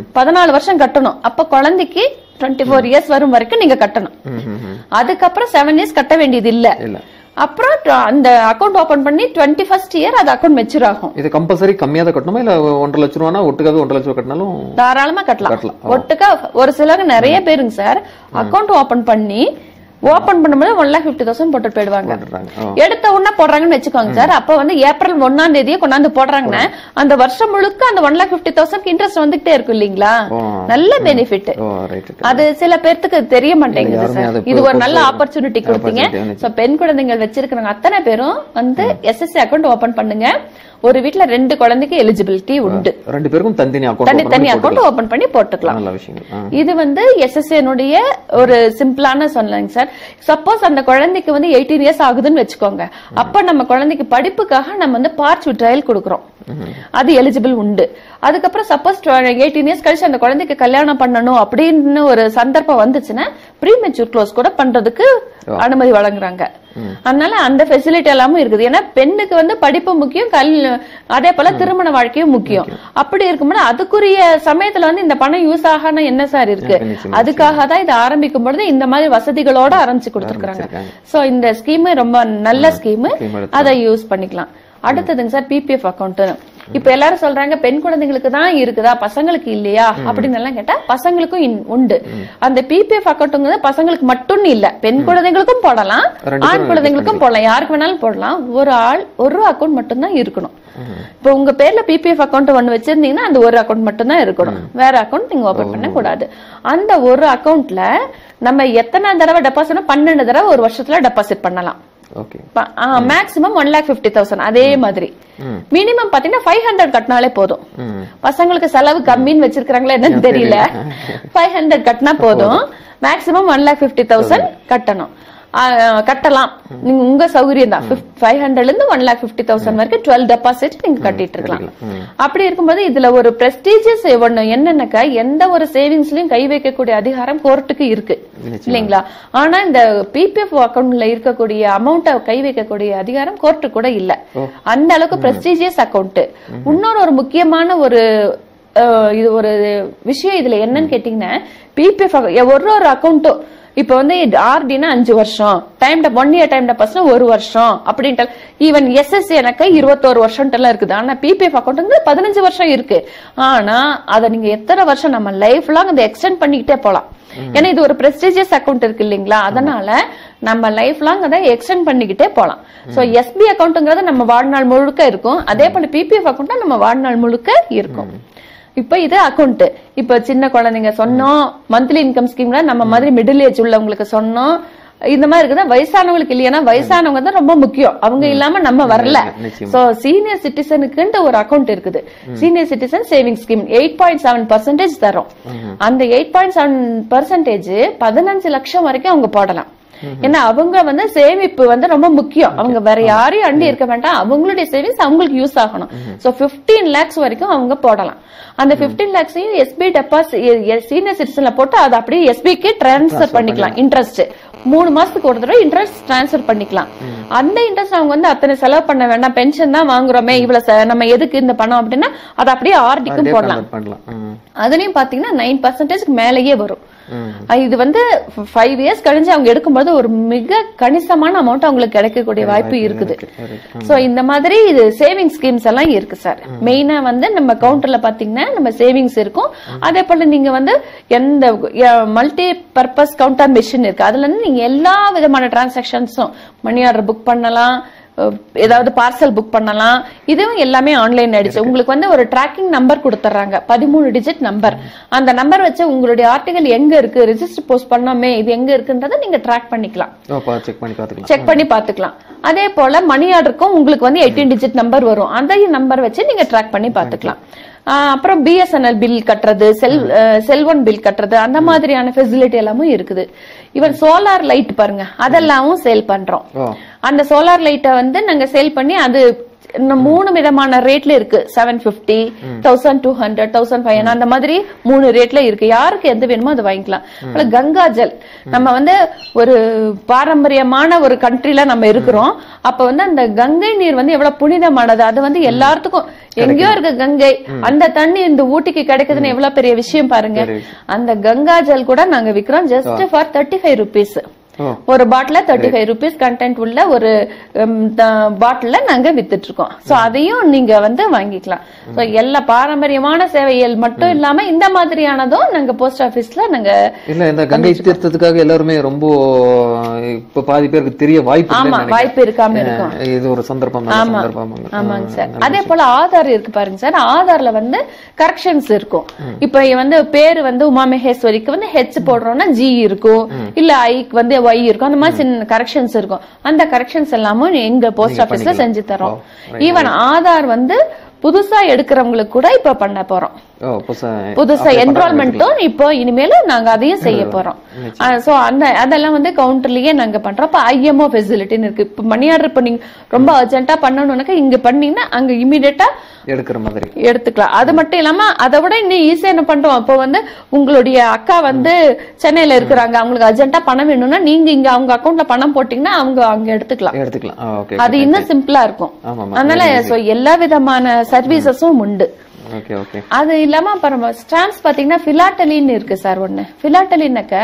14 வருஷம் கட்டணும். அப்ப குழந்தைக்கு 24 years வரும் வரைக்கும் நீங்க கட்டணும். அதுக்கப்புறம் 7 years கட்ட வேண்டியது இல்ல. அப்புறம் அந்த அக்கௌண்ட் ஓபன் பண்ணி 21st year அது அக்கௌண்ட் மெச்சூர் ஆகும். இது கம்பல்சரி கம்மியா தான் கட்டணுமா இல்ல 1.5 லட்சம் ரூபானா ஒட்டுக்காவே 1.5 லட்சம் கட்டினாலும் தாராளமா கட்டலாம். ஒட்டுக்கா ஒரு சிலருக்கு நிறைய பேருங்க சார் அக்கௌண்ட் ஓபன் பண்ணி ஓபன் பண்ணும்போது 1,50,000 போட்டு போயிடுவாங்க. எடுத்த உடனே போடுறாங்கன்னு வச்சுக்கோங்க சார். அப்ப ஏப்ரல் 1ஆம் தேதியே கொண்டாந்து போடுறாங்கன்னா அந்த வருஷம் முழுக்க அந்த 1,50,000 இன்ட்ரெஸ்ட் வந்துட்டே இருக்கும் இல்லீங்களா? நல்ல பெனிஃபிட். அது சில பேருக்கு தெரிய மாட்டேங்குது சார். இது ஒரு நல்ல ஆப்பர்ச்சுனிட்டி கொடுத்தீங்க. பெண் குழந்தைகள் வச்சிருக்கிறவங்க அத்தனை பேரும் எஸ்எஸ்சி அக்கௌண்ட் ஓபன் பண்ணுங்க. ஒரு வீட்ல 2 குழந்தைக்கு எலிஜிபிலிட்டி உண்டு. 2 பேருக்கும் தனித்தனி அக்கௌண்ட் ஓபன் பண்ணி போட்டுக்கலாம். இது எஸ்எஸ்சினுடைய ஒரு சிம்பிளான சொன்னேங்க சார். சப்போஸ் அந்த குழந்தைக்கு 18 years ஆகுதுன்னு வச்சுக்கோங்க. அப்ப நம்ம குழந்தைக்கு படிப்புக்காக நம்ம பார்ச் ட்ரையல் கொடுக்கறோம். அது எலிஜிபிள் உண்டு. அதுக்கப்புறம் சப்போஸ் 18 years கழிச்சு அந்த குழந்தைக்கு கல்யாணம் பண்ணணும் அப்படின்னு ஒரு சந்தர்ப்பம் வந்துச்சுன்னா ப்ரீமெச்சூர் க்ளோஸ் கூட பண்றதுக்கு அனுமதி வழங்குறாங்க. அதனால அந்த ஃபெசிலிட்டி எல்லாமே இருக்குது. ஏன்னா பெண்ணுக்கு படிப்பு முக்கியம், அதே போல திருமண வாழ்க்கையும் முக்கியம். அப்படி இருக்கும்போது அதுக்குரிய சமயத்துல இந்த பணம் யூஸ் ஆகணும் என்ன சார் இருக்கு. அதுக்காக தான் இதை ஆரம்பிக்கும் பொழுது இந்த மாதிரி வசதிகளோட ஆரம்பிச்சு கொடுத்துருக்காங்க. சோ இந்த ஸ்கீம் ரொம்ப நல்ல ஸ்கீம், அதை யூஸ் பண்ணிக்கலாம். அடுத்ததுங்க சார் பிபிஎஃப் அக்கௌண்ட். இப்ப எல்லாரும் சொல்றாங்க பெண் குழந்தைங்களுக்கு தான் இருக்குதா பசங்களுக்கு இல்லையா அப்படின்னு எல்லாம் கேட்டா பசங்களுக்கும் உண்டு. அந்த பிபிஎஃப் அக்கௌண்ட் பசங்களுக்கு மட்டும் இல்ல, பெண் குழந்தைங்களுக்கும் போடலாம், ஆண் குழந்தைங்களுக்கும் போடலாம், யாருக்கு வேணாலும் போடலாம். ஒரு ஆள் ஒரு அக்கௌண்ட் மட்டும் தான் இருக்கணும். இப்ப உங்க பேர்ல பிபிஎஃப் அக்கௌண்ட் ஒண்ணு வச்சிருந்தீங்கன்னா அந்த ஒரு அக்கௌண்ட் மட்டும் தான் இருக்கணும். வேற அக்கௌண்ட் நீங்க ஓபன் பண்ண கூடாது. அந்த ஒரு அக்கௌண்ட்ல நம்ம எத்தனை தடவை டெபாசிட் 12 தடவை ஒரு வருஷத்துல டெபாசிட் பண்ணலாம். மேக்ஸிமம் 1,50,000. அதே மாதிரி மினிமம் பாத்தீங்கன்னா 500 கட்டினாலே போதும். பசங்களுக்கு செலவு கம்மின்னு வச்சிருக்காங்களா என்னன்னு தெரியல. 500 கட்டினா போதும். மேக்ஸிமம் 1,50,000 கட்டணும். கட்டலாம். நீங்க உங்க சௌகரியம் தான். 500 இருந்து 1,50,000 வரைக்கும் 12 டெபாசிட் நீங்க கட்டிட்டு இருக்கலாம். அப்படி இருக்கும்போது இதுல ஒரு பிரஸ்டீஜியஸ் ஒண்ணு என்னன்னாக்கா எந்த ஒரு சேவிங்ஸ்லயும் கை வைக்கக்கூடிய அதிகாரம் கோர்ட்டுக்கு இருக்கு இல்லைங்களா? ஆனா இந்த பிபிஎஃப் அக்கௌண்ட்ல இருக்கக்கூடிய அமௌண்ட்டை கை வைக்கக்கூடிய அதிகாரம் கோர்ட்டு கூட இல்ல. அந்த அளவுக்கு பிரஸ்டீஜியஸ் அக்கௌண்ட். இன்னொரு ஒரு முக்கியமான ஒரு இது ஒரு விஷயம் இதுல என்னன்னு கேட்டீங்கன்னா பிபிஎஃப் ஒரு அக்கௌண்ட்டும் இப்ப ஆர்டினா 5 வருஷம், டைம் 1 year டைம் டெபாசிட் 1 வருஷம் அப்படின்ட்டு, ஈவன் எஸ்எஸ்சி எனக்கு 21 வருஷம் எல்லாம் இருக்குது. ஆனா பிபிஎஃப் அக்கௌண்ட் 15 வருஷம் இருக்கு. ஆனா அதை நீங்க எத்தனை வருஷம் நம்ம லைஃப் லாங் அதை எக்ஸ்டெண்ட் பண்ணிக்கிட்டே போலாம். ஏன்னா இது ஒரு பிரஸ்டீஜியஸ் அக்கௌண்ட் இருக்கு இல்லீங்களா? அதனால நம்ம லைஃப் லாங் அதை எக்ஸ்டெண்ட் பண்ணிக்கிட்டே போலாம். சோ எஸ்பி அக்கௌண்ட்ங்கிறது நம்ம வாழ்நாள் முழுக்க இருக்கும். அதே போல பிபிஎஃப் அக்கௌண்ட் நம்ம வாழ்நாள் முழுக்க இருக்கும். இப்ப இது அக்கௌண்ட். இப்ப சின்ன குழந்தைங்க சொன்னோம், மந்த்லி இன்கம் ஸ்கீம்ல நம்ம மாதிரி மிடில் ஏஜ் உள்ளவங்களுக்கு சொன்னோம், இந்த மாதிரி இருக்குதா வயசானவங்களுக்கு இல்லையா வயசானவங்க தான் ரொம்ப முக்கியம் அவங்க இல்லாம நம்ம வரல சோ சீனியர் சிட்டிசனுக்கு ஒரு அக்கௌண்ட் இருக்குது சீனியர் சிட்டிசன் சேவிங் ஸ்கீம் 8.7% தரும் அந்த 8.7% 15 லட்சம் வரைக்கும் அவங்க போடலாம் ஏன்னா அவங்க வந்து சேமிப்பு வந்து ரொம்ப முக்கியம் அவங்க வேற யாரையும் அண்டி இருக்க வேண்டாம் அவங்களுடைய சேவிங்ஸ் அவங்களுக்கு யூஸ் ஆகணும் சோ 15 lakhs வரைக்கும் அவங்க போடலாம் அந்த 15 lakhsையும் எஸ்பி டெபாசிட் சீனியர் சிட்டிசன்ல போட்டு அதை அப்படியே எஸ்பிக்கு டிரான்ஸ்பர் பண்ணிக்கலாம் இன்ட்ரெஸ்ட் 3 மாசத்துக்கு ஒரு தடவை இன்ட்ரெஸ்ட் டிரான்ஸ்பர் பண்ணிக்கலாம் அந்த இன்ட்ரெஸ்ட் அவங்க வந்து அத்தனை செலவு பண்ண வேண்டாம் பென்ஷன் தான் வாங்குறோமே இவ்வளவு நம்ம எதுக்கு இந்த பணம் அப்படின்னா அதை அப்படியே ஆர்டிக்கும் போடலாம் அதுலயும் பாத்தீங்கன்னா 9% மேலேயே வரும் இது வந்து 5 years கழிஞ்சு அவங்க எடுக்கும்போது ஒரு மிக கணிசமான அமௌண்ட் அவங்களுக்கு கிடைக்கக்கூடிய வாய்ப்பு இருக்குது சோ இந்த மாதிரி இது சேவிங் ஸ்கீம்ஸ் எல்லாம் இருக்கு சார் மெயினா வந்து நம்ம கவுண்டர்ல பாத்தீங்கன்னா நம்ம சேவிங்ஸ் இருக்கும் அதே போல நீங்க வந்து எந்த மல்டி பர்பஸ் கவுண்டர் மெஷின் இருக்கு அதுல இருந்து நீங்க எல்லா விதமான டிரான்சாக்சன்ஸும் மணி ஆர்டர் புக் பண்ணலாம் ஏதாவது பார்சல் புக் பண்ணலாம் இதுவும் எல்லாமே ஆன்லைன் ஆயிடுச்சு உங்களுக்கு வந்து ஒரு ட்ராக்கிங் நம்பர் கொடுத்துறாங்க 13 டிஜிட் நம்பர் அந்த நம்பர் வச்சு உங்களுடைய ஆர்டிகல் எங்க இருக்கு ரெஜிஸ்டர் போஸ்ட் பண்ணோமே இது எங்க இருக்குன்றத நீங்க ட்ராக் பண்ணிக்கலாம் செக் பண்ணி பாத்துக்கலாம் அதே போல மணி ஆர்டருக்கும் உங்களுக்கு வந்து 18 டிஜிட் நம்பர் வரும் அந்த நம்பர் வச்சு நீங்க ட்ராக் பண்ணி பாத்துக்கலாம் அப்புறம் பிஎஸ்என்எல் பில் கட்டுறது செல்வன் பில் கட்டுறது அந்த மாதிரியான ஃபெசிலிட்டி எல்லாமும் இருக்குது ஈவன் சோலார் லைட் பாருங்க அதெல்லாமும் சேல் பண்றோம் அந்த சோலார் லைட்டை வந்து நாங்க சேல் பண்ணி அது 3 விதமான ரேட்ல இருக்கு 750 1200 1500 அந்த மாதிரி 3 ரேட்ல இருக்கு யாருக்கு எந்த வேணுமோ அதை வாங்கிக்கலாம் கங்கா ஜல் நம்ம வந்து ஒரு பாரம்பரியமான ஒரு கண்ட்ரில நம்ம இருக்கிறோம் அப்ப வந்து அந்த கங்கை நீர் வந்து எவ்வளவு புனிதமானது அது வந்து எல்லாத்துக்கும் எங்கேயோ இருக்கு கங்கை அந்த தண்ணி இந்த ஊட்டிக்கு கிடைக்குதுன்னு எவ்வளவு பெரிய விஷயம் பாருங்க அந்த கங்கா ஜல் கூட நாங்க விக்கிறோம் ஜஸ்ட் ஃபார் 35 rupees ஒரு பாட்டில 35 rupees கண்டென்ட் உள்ள ஒரு பாட்டில நாங்க வித்துட்டு இருக்கோம் சோ அதையும் நீங்க வந்து வாங்கிக்கலாம் சோ எல்லா பாரம்பரியமான சேவைகள் மட்டும் இல்லாம இந்த மாதிரியானதும் நாங்க போஸ்ட் ஆபீஸ்ல நாங்க இல்ல இந்த கங்கை தீர்த்தத்துக்காக எல்லாருமே ரொம்ப இப்ப பாதி பேருக்கு தெரிய வாய்ப்பு இருக்காம இருக்கும் இது ஒரு சந்தர்ப்பம் ஆமாங்க சார் அதே போல ஆதார் இருக்கு பாருங்க சார் ஆதார்ல வந்து கரெக்ஷன்ஸ் இருக்கும் இப்ப வந்து பேரு வந்து உமா மகேஸ்வரிக்கு வந்து ஹெச் போடுறோம்னா ஜி இருக்கும் இல்ல ஐக்கு வந்து ஒய் இருக்கும் அந்த மாதிரி கரெக்ஷன்ஸ் இருக்கும் அந்த கரெக்ஷன்ஸ் எல்லாமும் எங்க போஸ்ட் ஆபீஸ்ல செஞ்சு தரோம் ஈவன் ஆதார் வந்து புதுசா எடுக்கிறவங்களுக்கு கூட இப்ப பண்ண போறோம் புதுசா என்ரோல்மெண்ட்டும் இப்போ இனிமேல நாங்க அதையும் செய்ய போறோம் சோ அதெல்லாம் வந்து கவுண்டர்லயே நாங்க பண்றோம் இப்ப ஐஎம்ஓ ஃபெசிலிட்டின்னு இருக்கு இப்ப மணி ஆர்டர் இப்ப நீங்க ரொம்ப அர்ஜென்ட்டா பண்ணணும்னாக்க இங்க பண்ணீங்கன்னா அங்க இமிடியேட்டா எடுக்கிற மாதிரி எடுத்துக்கலாம் அது மட்டும் இல்லாம அதை விட இன்னும் ஈஸியா என்ன பண்றோம் அப்போ வந்து உங்களுடைய அக்கா வந்து சென்னையில இருக்கிறாங்க அவங்களுக்கு அர்ஜென்ட்டா பணம் வேணும்னா நீங்க இங்க அவங்க அக்கௌண்ட்ல பணம் போட்டீங்கன்னா அவங்க அங்க எடுத்துக்கலாம் அது இன்னும் சிம்பிளா இருக்கும் அதனால எல்லா விதமான சர்வீசஸும் உண்டு அது இல்லாம அப்புறம் ஸ்டாம்ப்ஸ் பாத்தீங்கன்னா பிலாட்டலின்னு இருக்கு சார் ஒண்ணு பிலாட்டலின்னாக்க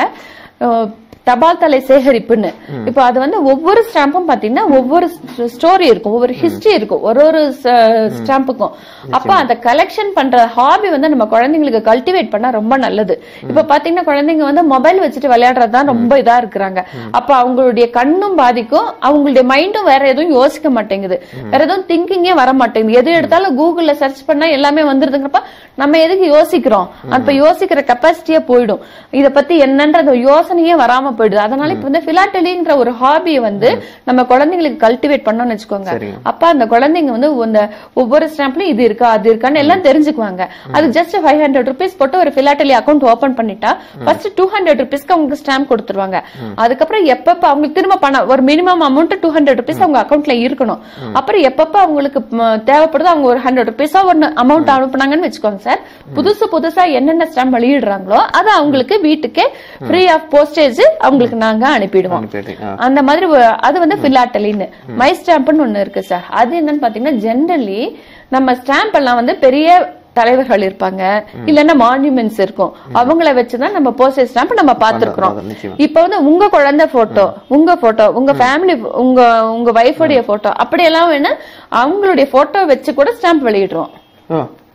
தபால் தலை சேகரிப்புன்னு இப்ப அது வந்து ஒவ்வொரு ஸ்டாம்பும் பாத்தீங்கன்னா ஒவ்வொரு ஸ்டோரி இருக்கும் ஒவ்வொரு ஹிஸ்டரி இருக்கும் ஒரு ஸ்டாம்புக்கும் அப்ப அந்த கலெக்ஷன் பண்ற ஹாபி வந்து நம்ம குழந்தைங்களுக்கு கல்டிவேட் பண்ணா ரொம்ப நல்லது இப்ப பாத்தீங்கன்னா குழந்தைங்க வந்து மொபைல் வச்சுட்டு விளையாடுறதுதான் ரொம்ப இதா இருக்கிறாங்க அப்ப அவங்களுடைய கண்ணும் பாதிக்கும் அவங்களுடைய மைண்டும் வேற எதுவும் யோசிக்க மாட்டேங்குது வேற எதுவும் திங்கிங்கே வர மாட்டேங்குது எது எடுத்தாலும் கூகுள்ல சர்ச் பண்ணா எல்லாமே வந்துருதுங்கிறப்ப நம்ம எதுக்கு யோசிக்கிறோம் அப்ப யோசிக்கிற கெப்பாசிட்டியே போயிடும் இத பத்தி என்னன்ற யோசனையே வராம போயிடுது அதனால இப்ப வந்து பிலாட்டலின்ற ஒரு ஹாபியை வந்து நம்ம குழந்தைங்களுக்கு கல்டிவேட் பண்ணோம்னு வச்சுக்கோங்க அப்ப அந்த குழந்தைங்க வந்து ஒவ்வொரு ஸ்டாம்ப்லயும் இது இருக்கா அது இருக்கான்னு எல்லாம் தெரிஞ்சுக்குவாங்க அது ஜஸ்ட் 500 rupees போட்டு ஒரு பிலாட்டலி அக்கௌண்ட் ஓபன் பண்ணிட்டா ஃபர்ஸ்ட் 200 rupeesக்கு அவங்க ஸ்டாம்ப் கொடுத்துருவாங்க அதுக்கப்புறம் எப்பப்ப அவங்களுக்கு திரும்ப பணம் ஒரு மினிமம் அமௌண்ட் 200 rupees அவங்க அக்கௌண்ட்ல இருக்கணும் அப்புறம் எப்பப்ப அவங்களுக்கு தேவைப்படுதோ அவங்க ஒரு 100 rupees ஒரு அமௌண்ட் அனுப்புனாங்கன்னு வச்சுக்கோங்க சார் புதுசா என்னென்ன ஸ்டாம்ப் வெளியிடுறாங்களோ அது அவங்களுக்கு வீட்டுக்கே ஃப்ரீ ஆஃப் போஸ்டேஜ் அவங்களுக்கு நாங்க அனுப்பிடுவோம் அந்த மாதிரி அது வந்து பிலாட்டலின்னு மை ஸ்டாம்ப்னு ஒண்ணு இருக்கு சார் அது என்னன்னு பாத்தீங்கன்னா ஜெனரலி நம்ம ஸ்டாம்ப் எல்லாம் வந்து பெரிய தலைவர்கள் இருப்பாங்க இல்லன்னா மான்யூமெண்ட்ஸ் இருக்கும் அவங்கள வச்சுதான் நம்ம போஸ்டேஜ் ஸ்டாம்ப் நம்ம பாத்துருக்கோம் இப்ப வந்து உங்க குழந்தை போட்டோ உங்க ஃபேமிலி உங்க வைஃபோடைய போட்டோ அப்படியெல்லாம் வேணா அவங்களுடைய போட்டோ வச்சு கூட ஸ்டாம்ப் வெளியிடுறோம்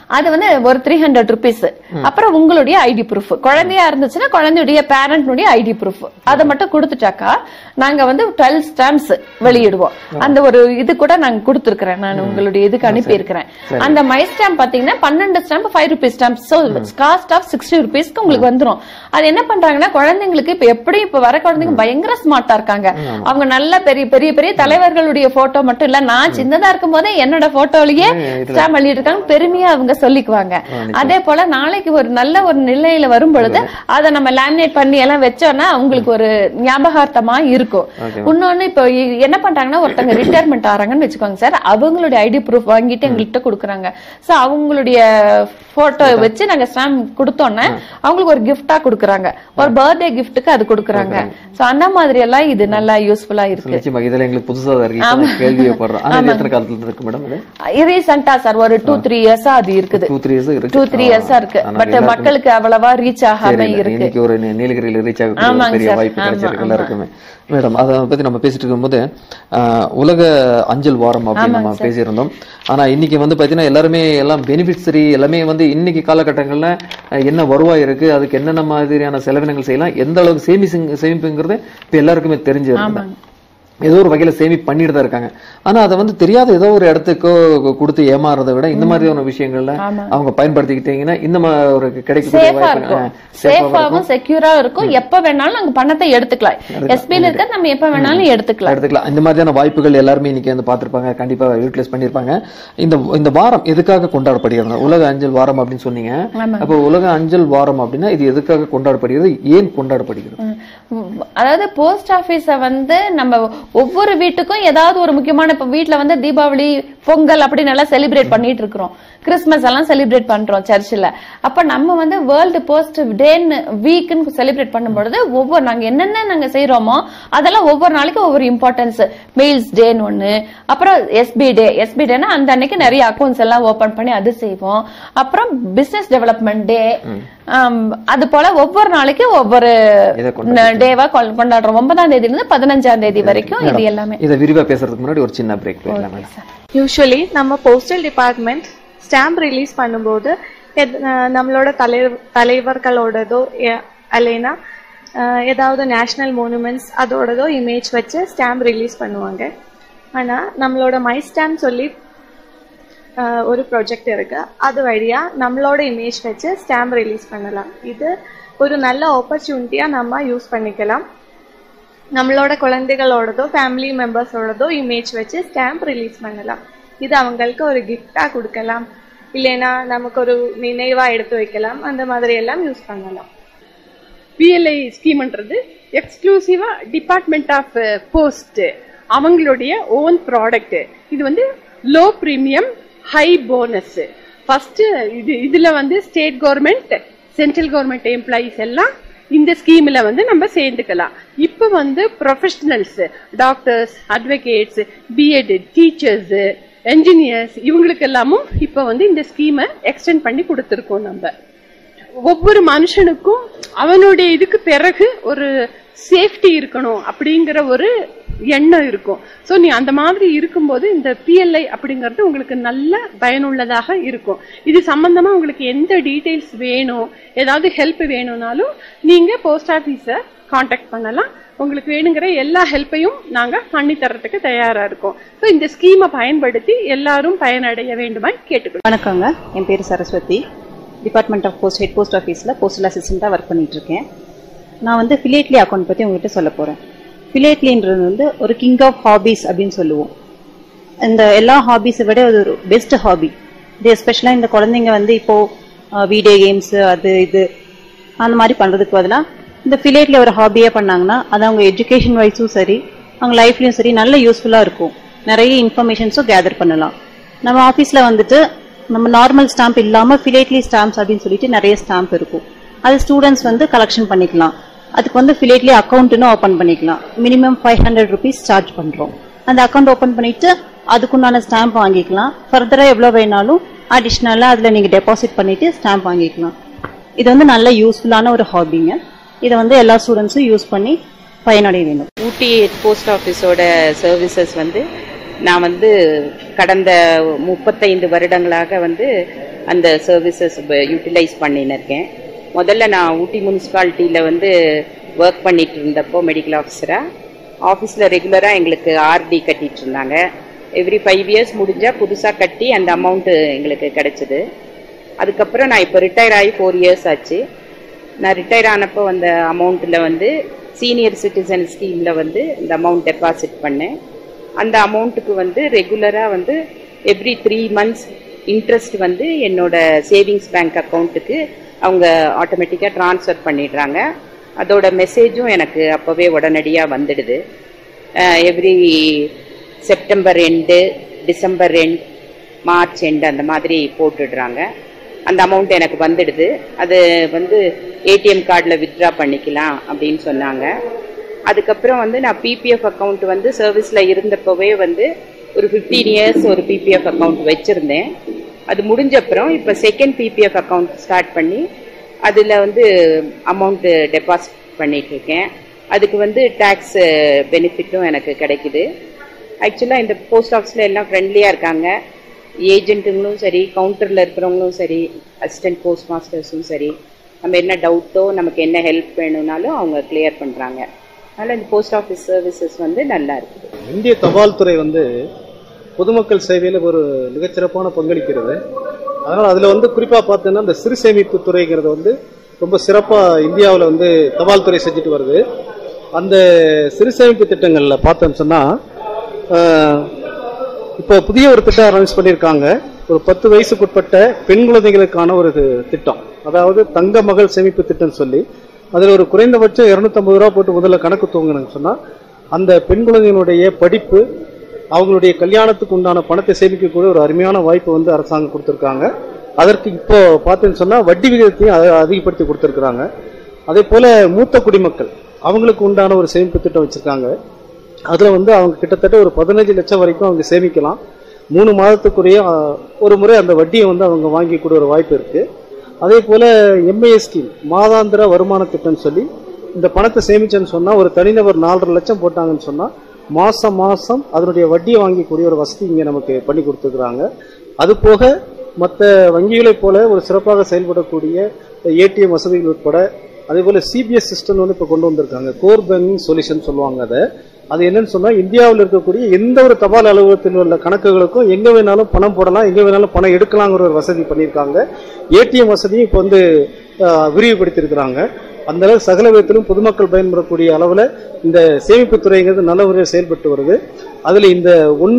அது வந்து ஒரு 300 rupees. அப்புறம் உங்களுடைய ஐடி ப்ரூஃப், குழந்தையா இருந்துச்சுன்னா குழந்தையுடைய பேரண்ட்னுடைய ஐடி ப்ரூஃப் அதை மட்டும் கொடுத்துட்டாக்கா நாங்க வந்து 12 ஸ்டாம்ப்ஸ் வெளியிடுவோம். அந்த ஒரு இது கூட நாங்க கொடுத்துருக்கிறேன், நான் உங்களுடைய இதுக்கு அனுப்பி இருக்கிறேன். அந்த மை ஸ்டாம்ப் பாத்தீங்கன்னா 12 stamp 5 rupees stamp, so cost of 60 rupeesக்கு உங்களுக்கு வந்துரும். அது என்ன பண்றாங்கன்னா குழந்தைங்களுக்கு இப்ப எப்படி இப்ப வர குழந்தைங்க பயங்கர ஸ்மார்ட்டா இருக்காங்க. அவங்க நல்ல பெரிய பெரிய பெரிய தலைவர்களுடைய போட்டோ மட்டும் இல்ல, நான் சின்னதா இருக்கும் போதே என்னோட போட்டோலயே ஸ்டாம்ப் வெளியிட்டு இருக்காங்க, பெருமையா அவங்க சொல்லிக்குவாங்க. அதே போல நாளைக்கு ஒரு நல்ல ஒரு நிலையில வரும் பொழுது அதை நம்ம லேமினேட் பண்ணி எல்லாம் வச்சோம்னா அவங்களுக்கு ஒரு ஞாபகார்த்தமா இருக்கும். இன்னொன்னு இப்ப என்ன பண்றாங்கன்னா ஒருத்தங்க ரிட்டையர்மெண்ட் ஆறாங்கன்னு வச்சுக்கோங்க சார், அவங்களுடைய ஐடி ப்ரூஃப் வாங்கிட்டு எங்கள்கிட்ட கொடுக்குறாங்க. சோ அவங்களுடைய போட்டோ வச்சு நாங்க ஸ்டாம்ப் கொடுத்தோம்னா அவங்களுக்கு ஒரு கிஃப்டா கொடுக்குறாங்க, ஒரு பர்த்டே கிஃப்ட்டுக்கு அது கொடுக்குறாங்க. சோ அந்த மாதிரி எல்லாம் இது நல்லா யூஸ்ஃபுல்லா இருக்கு. இதெல்லாம் எங்களுக்கு புதுசா இருக்கு, கேள்விப்படுறோம். ஆனா எத்தனை காலத்துல இருக்கு மேடம் இது? ரீசெண்டா சார் ஒரு 2-3 years அது இருக்குது. 2-3 years இருக்கு. பட் மக்களுக்கு அவ்வளவா ரீச் ஆகாம இருக்கு. இன்னைக்கு ஒரு நீலகிரியில ரீச் ஆக பெரிய வாய்ப்பு கிடைச்சிருக்கு எல்லாருக்குமே. மேடம் அதை பத்தி நம்ம பேசிட்டு இருக்கும்போது உலக அஞ்சல் வாரம் அப்படின்னு நம்ம பேசியிருந்தோம். ஆனா இன்னைக்கு வந்து பாத்தீங்கன்னா எல்லாருமே எல்லாம் பெனிஃபிட்ஸரி எல்லாமே வந்து இன்னைக்கு காலகட்டங்கள்ல என்ன வருவாய் இருக்கு, அதுக்கு என்னென்ன மாதிரியான செலவினங்கள் செய்யலாம், எந்த அளவுக்கு சேமிப்புங்கிறது இப்ப எல்லாருக்குமே தெரிஞ்சிருக்கு. ஏதோ ஒரு வகையில சேமிப்பு பண்ணிட்டு தான் இருக்காங்க. ஆனா அதை வந்து தெரியாத ஏதோ ஒரு இடத்துக்கோ கொடுத்து ஏமாறதை விட இந்த மாதிரியான விஷயங்கள்ல அவங்க பயன்படுத்திக்கிட்டீங்கன்னா இந்த ஒரு கிடைக்கும், செக்யூரா இருக்கும். எப்ப வேணாலும் அங்க பணத்தை எடுத்துக்கலாம், எஸ்பில இருக்க நம்ம எப்ப வேணாலும் எடுத்துக்கலாம். இந்த மாதிரியான வாய்ப்புகள் எல்லாருமே இன்னைக்கு வந்து பாத்திருப்பாங்க, கண்டிப்பா யூட்டிலைஸ் பண்ணிருப்பாங்க. இந்த வாரம் எதுக்காக கொண்டாடப்படுகிறது? உலக அஞ்சல் வாரம் அப்படின்னு சொன்னீங்க. அப்போ உலக அஞ்சல் வாரம் அப்படின்னா இது எதுக்காக கொண்டாடப்படுகிறது, ஏன் கொண்டாடப்படுகிறது? அதாவது போஸ்ட் ஆபீஸ வந்து நம்ம ஒவ்வொரு வீட்டுக்கும் ஏதாவது ஒரு முக்கியமான, இப்ப வீட்டுல வந்து தீபாவளி பொங்கல் அப்படின்னு எல்லாம் செலிப்ரேட் பண்ணிட்டு இருக்கிறோம், கிறிஸ்துமஸ் எல்லாம் செலிப்ரேட் பண்றோம் சர்ச்சில். அப்ப நம்ம வந்து வேர்ல்டு போஸ்ட் டே வீக்னு செலிப்ரேட் பண்ணும்பொழுது ஒவ்வொரு நாங்க என்னென்ன நாங்க செய்யறோமோ அதெல்லாம் ஒவ்வொரு நாளைக்கு ஒவ்வொரு இம்பார்ட்டன்ஸ். மெயில்ஸ் டேன்னு ஒண்ணு, அப்புறம் எஸ்பி டேனா அந்த அன்னைக்கு நிறைய அக்கௌண்ட்ஸ் எல்லாம் ஓபன் பண்ணி அது செய்வோம். அப்புறம் பிசினஸ் டெவலப்மெண்ட் டே, அது போல ஒவ்வொரு நாளைக்கு ஒவ்வொரு டேவா கொண்டாடுறோம். 9ஆம் தேதியில இருந்து 15ஆம் தேதி வரைக்கும் இது எல்லாமே. இதை விரிவா பேசுறதுக்கு முன்னாடி ஒரு சின்ன பிரேக் போயிடலாம். யூசுவலி நம்ம போஸ்டல் டிபார்ட்மெண்ட் ஸ்டாம்ப் ரிலீஸ் பண்ணும்போது நம்மளோட தலைவர்களோடதோ இல்லைன்னா ஏதாவது நேஷனல் மோனுமெண்ட்ஸ் அதோடதோ இமேஜ் வச்சு ஸ்டாம்ப் ரிலீஸ் பண்ணுவாங்க. ஆனால் நம்மளோட மை ஸ்டாம்ப் சொல்லி ஒரு ப்ராஜெக்ட் இருக்கு, அது வழியா நம்மளோட இமேஜ் வச்சு ஸ்டாம்ப் ரிலீஸ் பண்ணலாம். இது ஒரு நல்ல ஆப்பர்ச்சுனிட்டியாக நம்ம யூஸ் பண்ணிக்கலாம். நம்மளோட குழந்தைகளோடதோ ஃபேமிலி மெம்பர்ஸோடதோ இமேஜ் வச்சு ஸ்டாம்ப் ரிலீஸ் பண்ணலாம். இது அவங்களுக்கு ஒரு கிஃப்டாக கொடுக்கலாம், இல்லைன்னா நமக்கு ஒரு நினைவாக எடுத்து வைக்கலாம். அந்த மாதிரி எல்லாம் யூஸ் பண்ணலாம். பிஎல்ஐ ஸ்கீம்ன்றது எக்ஸ்க்ளூசிவா டிபார்ட்மெண்ட் ஆஃப் போஸ்ட் அவங்களுடைய ஓன் ப்ராடக்ட். இது வந்து low premium high bonus. First இதுல வந்து state government central government employees எல்லாம் இந்த ஸ்கீம்ல வந்து நம்ம சேர்ந்துக்கலாம். இப்ப வந்து professionals, doctors, advocates, BEd teachers, engineers இவங்களுக்கு எல்லாமும் இப்ப வந்து இந்த ஸ்கீமை எக்ஸ்டெண்ட் பண்ணி கொடுத்துருக்கோம். நம்ம ஒவ்வொரு மனுஷனுக்கும் அவனுடைய இதுக்கு பிறகு ஒரு சேஃப்டி இருக்கணும் அப்படிங்கிற ஒரு எண்ணம் இருக்கும். ஸோ நீ அந்த மாதிரி இருக்கும்போது இந்த பிஎல்ஐ அப்படிங்கிறது உங்களுக்கு நல்ல பயனுள்ளதாக இருக்கும். இது சம்பந்தமா உங்களுக்கு எந்த டீட்டெயில்ஸ் வேணும், ஏதாவது ஹெல்ப் வேணும்னாலும் நீங்க போஸ்ட் ஆஃபீஸை கான்டாக்ட் பண்ணலாம். உங்களுக்கு வேணுங்கிற எல்லா ஹெல்ப்பையும் நாங்க பண்ணி தரத்துக்கு தயாரா இருக்கோம். ஸோ இந்த ஸ்கீமை பயன்படுத்தி எல்லாரும் பயனடைய வேண்டுமா கேட்டுக்கொள்ளும். வணக்கங்க, என் பேர் Saraswathi. Department of post head post ஆஃபீஸில் போஸ்டல் அசிஸ்டண்ட்டாக ஒர்க் பண்ணிட்டு இருக்கேன். நான் வந்து ஃபிலேட்லி அக்கௌண்ட் பற்றி உங்ககிட்ட சொல்ல போகிறேன். ஃபிலேட்லின்றது வந்து ஒரு கிங் ஆஃப் ஹாபீஸ் அப்படின்னு சொல்லுவோம். இந்த எல்லா ஹாபீஸை விட அது ஒரு பெஸ்ட் ஹாபி. இது எஸ்பெஷலாக இந்த குழந்தைங்க வந்து இப்போது வீடியோ கேம்ஸு அது இது அந்த மாதிரி பண்ணுறதுக்கு பதிலாக இந்த ஃபிலேட்ல ஒரு ஹாபியாக பண்ணாங்கன்னா அது அவங்க எஜுகேஷன் வைஸும் சரி அவங்க லைஃப்லையும் சரி நல்ல யூஸ்ஃபுல்லாக இருக்கும். நிறைய இன்ஃபர்மேஷன்ஸும் கேதர் பண்ணலாம். நம்ம ஆஃபீஸில் வந்துட்டு நம்ம நார்மல் ஸ்டாம்ப் இல்லாமல் ஃபிலேட்லி ஸ்டாம்ப்ஸ் அப்படின்னு சொல்லிட்டு நிறைய ஸ்டாம்ப் இருக்கும். அது ஸ்டூடெண்ட்ஸ் வந்து கலெக்ஷன் பண்ணிக்கலாம். அதுக்கு வந்து ஃபிலேட்லி அக்கௌண்ட்னு ஓப்பன் பண்ணிக்கலாம். மினிமம் 500 rupees சார்ஜ் பண்ணுறோம். அந்த அக்கௌண்ட் ஓப்பன் பண்ணிட்டு அதுக்குண்டான ஸ்டாம்ப் வாங்கிக்கலாம். ஃபர்தராக எவ்வளோ வேணாலும் அடிஷ்னலாக அதில் நீங்கள் டெபாசிட் பண்ணிட்டு ஸ்டாம்ப் வாங்கிக்கலாம். இது வந்து நல்ல யூஸ்ஃபுல்லான ஒரு ஹாபிங்க. இதை வந்து எல்லா ஸ்டூடெண்ட்ஸும் யூஸ் பண்ணி பயனடைய வேணும். ஊட்டி போஸ்ட் ஆஃபீஸோட சர்வீசஸ் வந்து நான் வந்து கடந்த 35 வருடங்களாக வந்து அந்த சர்வீசஸ் யூட்டிலைஸ் பண்ணினிருக்கேன். முதல்ல நான் ஊட்டி முனிசிபாலிட்டியில் வந்து ஒர்க் பண்ணிட்டு இருந்தப்போ மெடிக்கல் ஆஃபீஸராக ஆஃபீஸில் ரெகுலராக எங்களுக்கு ஆர்டி கட்டிட்டு இருந்தாங்க. எவ்ரி 5 இயர்ஸ் முடிஞ்சால் புதுசாக கட்டி அந்த அமௌண்ட்டு எங்களுக்கு கிடைச்சிது. அதுக்கப்புறம் நான் இப்போ ரிட்டையர் ஆகி 4 இயர்ஸ் ஆச்சு. நான் ரிட்டையர் ஆனப்போ அந்த அமௌண்ட்டில் வந்து சீனியர் சிட்டிசன் ஸ்கீமில் வந்து இந்த அமௌண்ட் டெபாசிட் பண்ணேன். அந்த அமௌண்ட்டுக்கு வந்து ரெகுலராக வந்து எவ்ரி 3 months இன்ட்ரெஸ்ட் வந்து என்னோட சேவிங்ஸ் பேங்க் அக்கௌண்ட்டுக்கு அவங்க ஆட்டோமேட்டிக்காக ட்ரான்ஸ்ஃபர் பண்ணிடுறாங்க. அதோட மெசேஜும் எனக்கு அப்போவே உடனடியாக வந்துடுது. Every September end, December end, March end அந்த மாதிரி போட்டுடுறாங்க. அந்த அமௌண்ட் எனக்கு வந்துடுது. அது வந்து ஏடிஎம் கார்டில் வித்ட்ரா பண்ணிக்கலாம் அப்படின்னு சொன்னாங்க. அதுக்கப்புறம் வந்து நான் பிபிஎஃப் அக்கௌண்ட் வந்து சர்வீஸில் இருந்தப்போவே வந்து ஒரு 15 இயர்ஸ் ஒரு பிபிஎஃப் அக்கௌண்ட் வச்சுருந்தேன். அது முடிஞ்சப்புறம் இப்போ செகண்ட் பிபிஎஃப் அக்கௌண்ட் ஸ்டார்ட் பண்ணி அதில் வந்து அமௌண்ட்டு டெபாசிட் பண்ணிகிட்ருக்கேன். அதுக்கு வந்து டேக்ஸ் பெனிஃபிட்டும் எனக்கு கிடைக்குது. ஆக்சுவலாக இந்த போஸ்ட் ஆஃபீஸில் எல்லாம் ஃப்ரெண்ட்லியாக இருக்காங்க. ஏஜென்ட்டுங்களும் சரி, கவுண்டரில் இருக்கிறவங்களும் சரி, அசிஸ்டன்ட் போஸ்ட் மாஸ்டர்ஸும் சரி, நம்ம என்ன டவுட்டோ நமக்கு என்ன ஹெல்ப் வேணும்னாலும் அவங்க கிளியர் பண்ணுறாங்க. அதனால் இந்த போஸ்ட் ஆஃபீஸ் சர்வீசஸ் வந்து நல்லா இருக்குது. இந்திய தபால் துறை வந்து பொதுமக்கள் சேவையில் ஒரு மிகச்சிறப்பான பங்களிக்கிறது. அதனால் அதில் வந்து குறிப்பாக பார்த்தீங்கன்னா இந்த சிறு சேமிப்பு துறைங்கிறது வந்து ரொம்ப சிறப்பாக இந்தியாவில் வந்து தபால் துறை செஞ்சுட்டு வருது. அந்த சிறு சேமிப்பு திட்டங்களில் பார்த்தோம்னு சொன்னால் இப்போ புதிய ஒரு திட்டம் அனௌன்ஸ் பண்ணியிருக்காங்க. ஒரு 10 வயசுக்குட்பட்ட பெண் குழந்தைகளுக்கான ஒரு திட்டம், அதாவது தங்க மகள் சேமிப்பு திட்டம் சொல்லி அதில் ஒரு குறைந்தபட்சம் 250 ரூபா போட்டு முதல்ல கணக்கு தூங்கணும்னு சொன்னால் அந்த பெண் குழந்தைகளுடைய படிப்பு, அவங்களுடைய கல்யாணத்துக்கு உண்டான பணத்தை சேமிக்கக்கூடிய ஒரு அருமையான வாய்ப்பு வந்து அரசாங்கம் கொடுத்துருக்காங்க. அதற்கு இப்போ பார்த்தீங்கன்னு சொன்னால் வட்டி விகிதத்தையும் அதிகப்படுத்தி கொடுத்துருக்குறாங்க. அதே போல மூத்த குடிமக்கள் அவங்களுக்கு உண்டான ஒரு சேமிப்பு திட்டம் வச்சிருக்காங்க. அதில் வந்து அவங்க கிட்டத்தட்ட ஒரு 15 லட்சம் வரைக்கும் அவங்க சேமிக்கலாம். 3 மாதத்துக்குரிய ஒரு முறை அந்த வட்டியை வந்து அவங்க வாங்கிக்கூடிய ஒரு வாய்ப்பு இருக்கு. அதே போல எம்ஏஎஸ் ஸ்கீம், மாதாந்திர வருமான திட்டம்னு சொல்லி இந்த பணத்தை சேமிச்சேன்னு சொன்னா ஒரு தனிநபர் 4.5 லட்சம் போட்டாங்கன்னு சொன்னா மாசம் மாசம் அதனுடைய வட்டியை வாங்கக்கூடிய ஒரு வசதி இங்க நமக்கு பண்ணி கொடுத்துருக்காங்க. அது போக மற்ற வங்கிகளை போல ஒரு சிறப்பாக செயல்படக்கூடிய ஏடிஎம் வசதிகள் உட்பட அதே போல சிபிஎஸ் சிஸ்டம் வந்து இப்ப கொண்டு வந்திருக்காங்க. கோர் பேங்கிங் சொல்யூஷன் சொல்லுவாங்க. அது என்னன்னு சொன்னா இந்தியாவில் இருக்கக்கூடிய எந்த ஒரு தபால் அலுவலகத்தில் உள்ள கணக்குகளுக்கும் எங்க வேணாலும் பணம் போடலாம், எங்க வேணாலும் பணம் எடுக்கலாங்கிற ஒரு வசதி பண்ணியிருக்காங்க. ஏடிஎம் வசதியும் இப்ப வந்து விரிவுபடுத்தி இருக்கிறாங்க. அந்த அளவு சகல விதத்திலும் பொதுமக்கள் பயன்படக்கூடிய அளவுல இந்த சேமிப்பு துறைங்கிறது நல்ல முறையில் செயல்பட்டு வருது. அதுல இந்த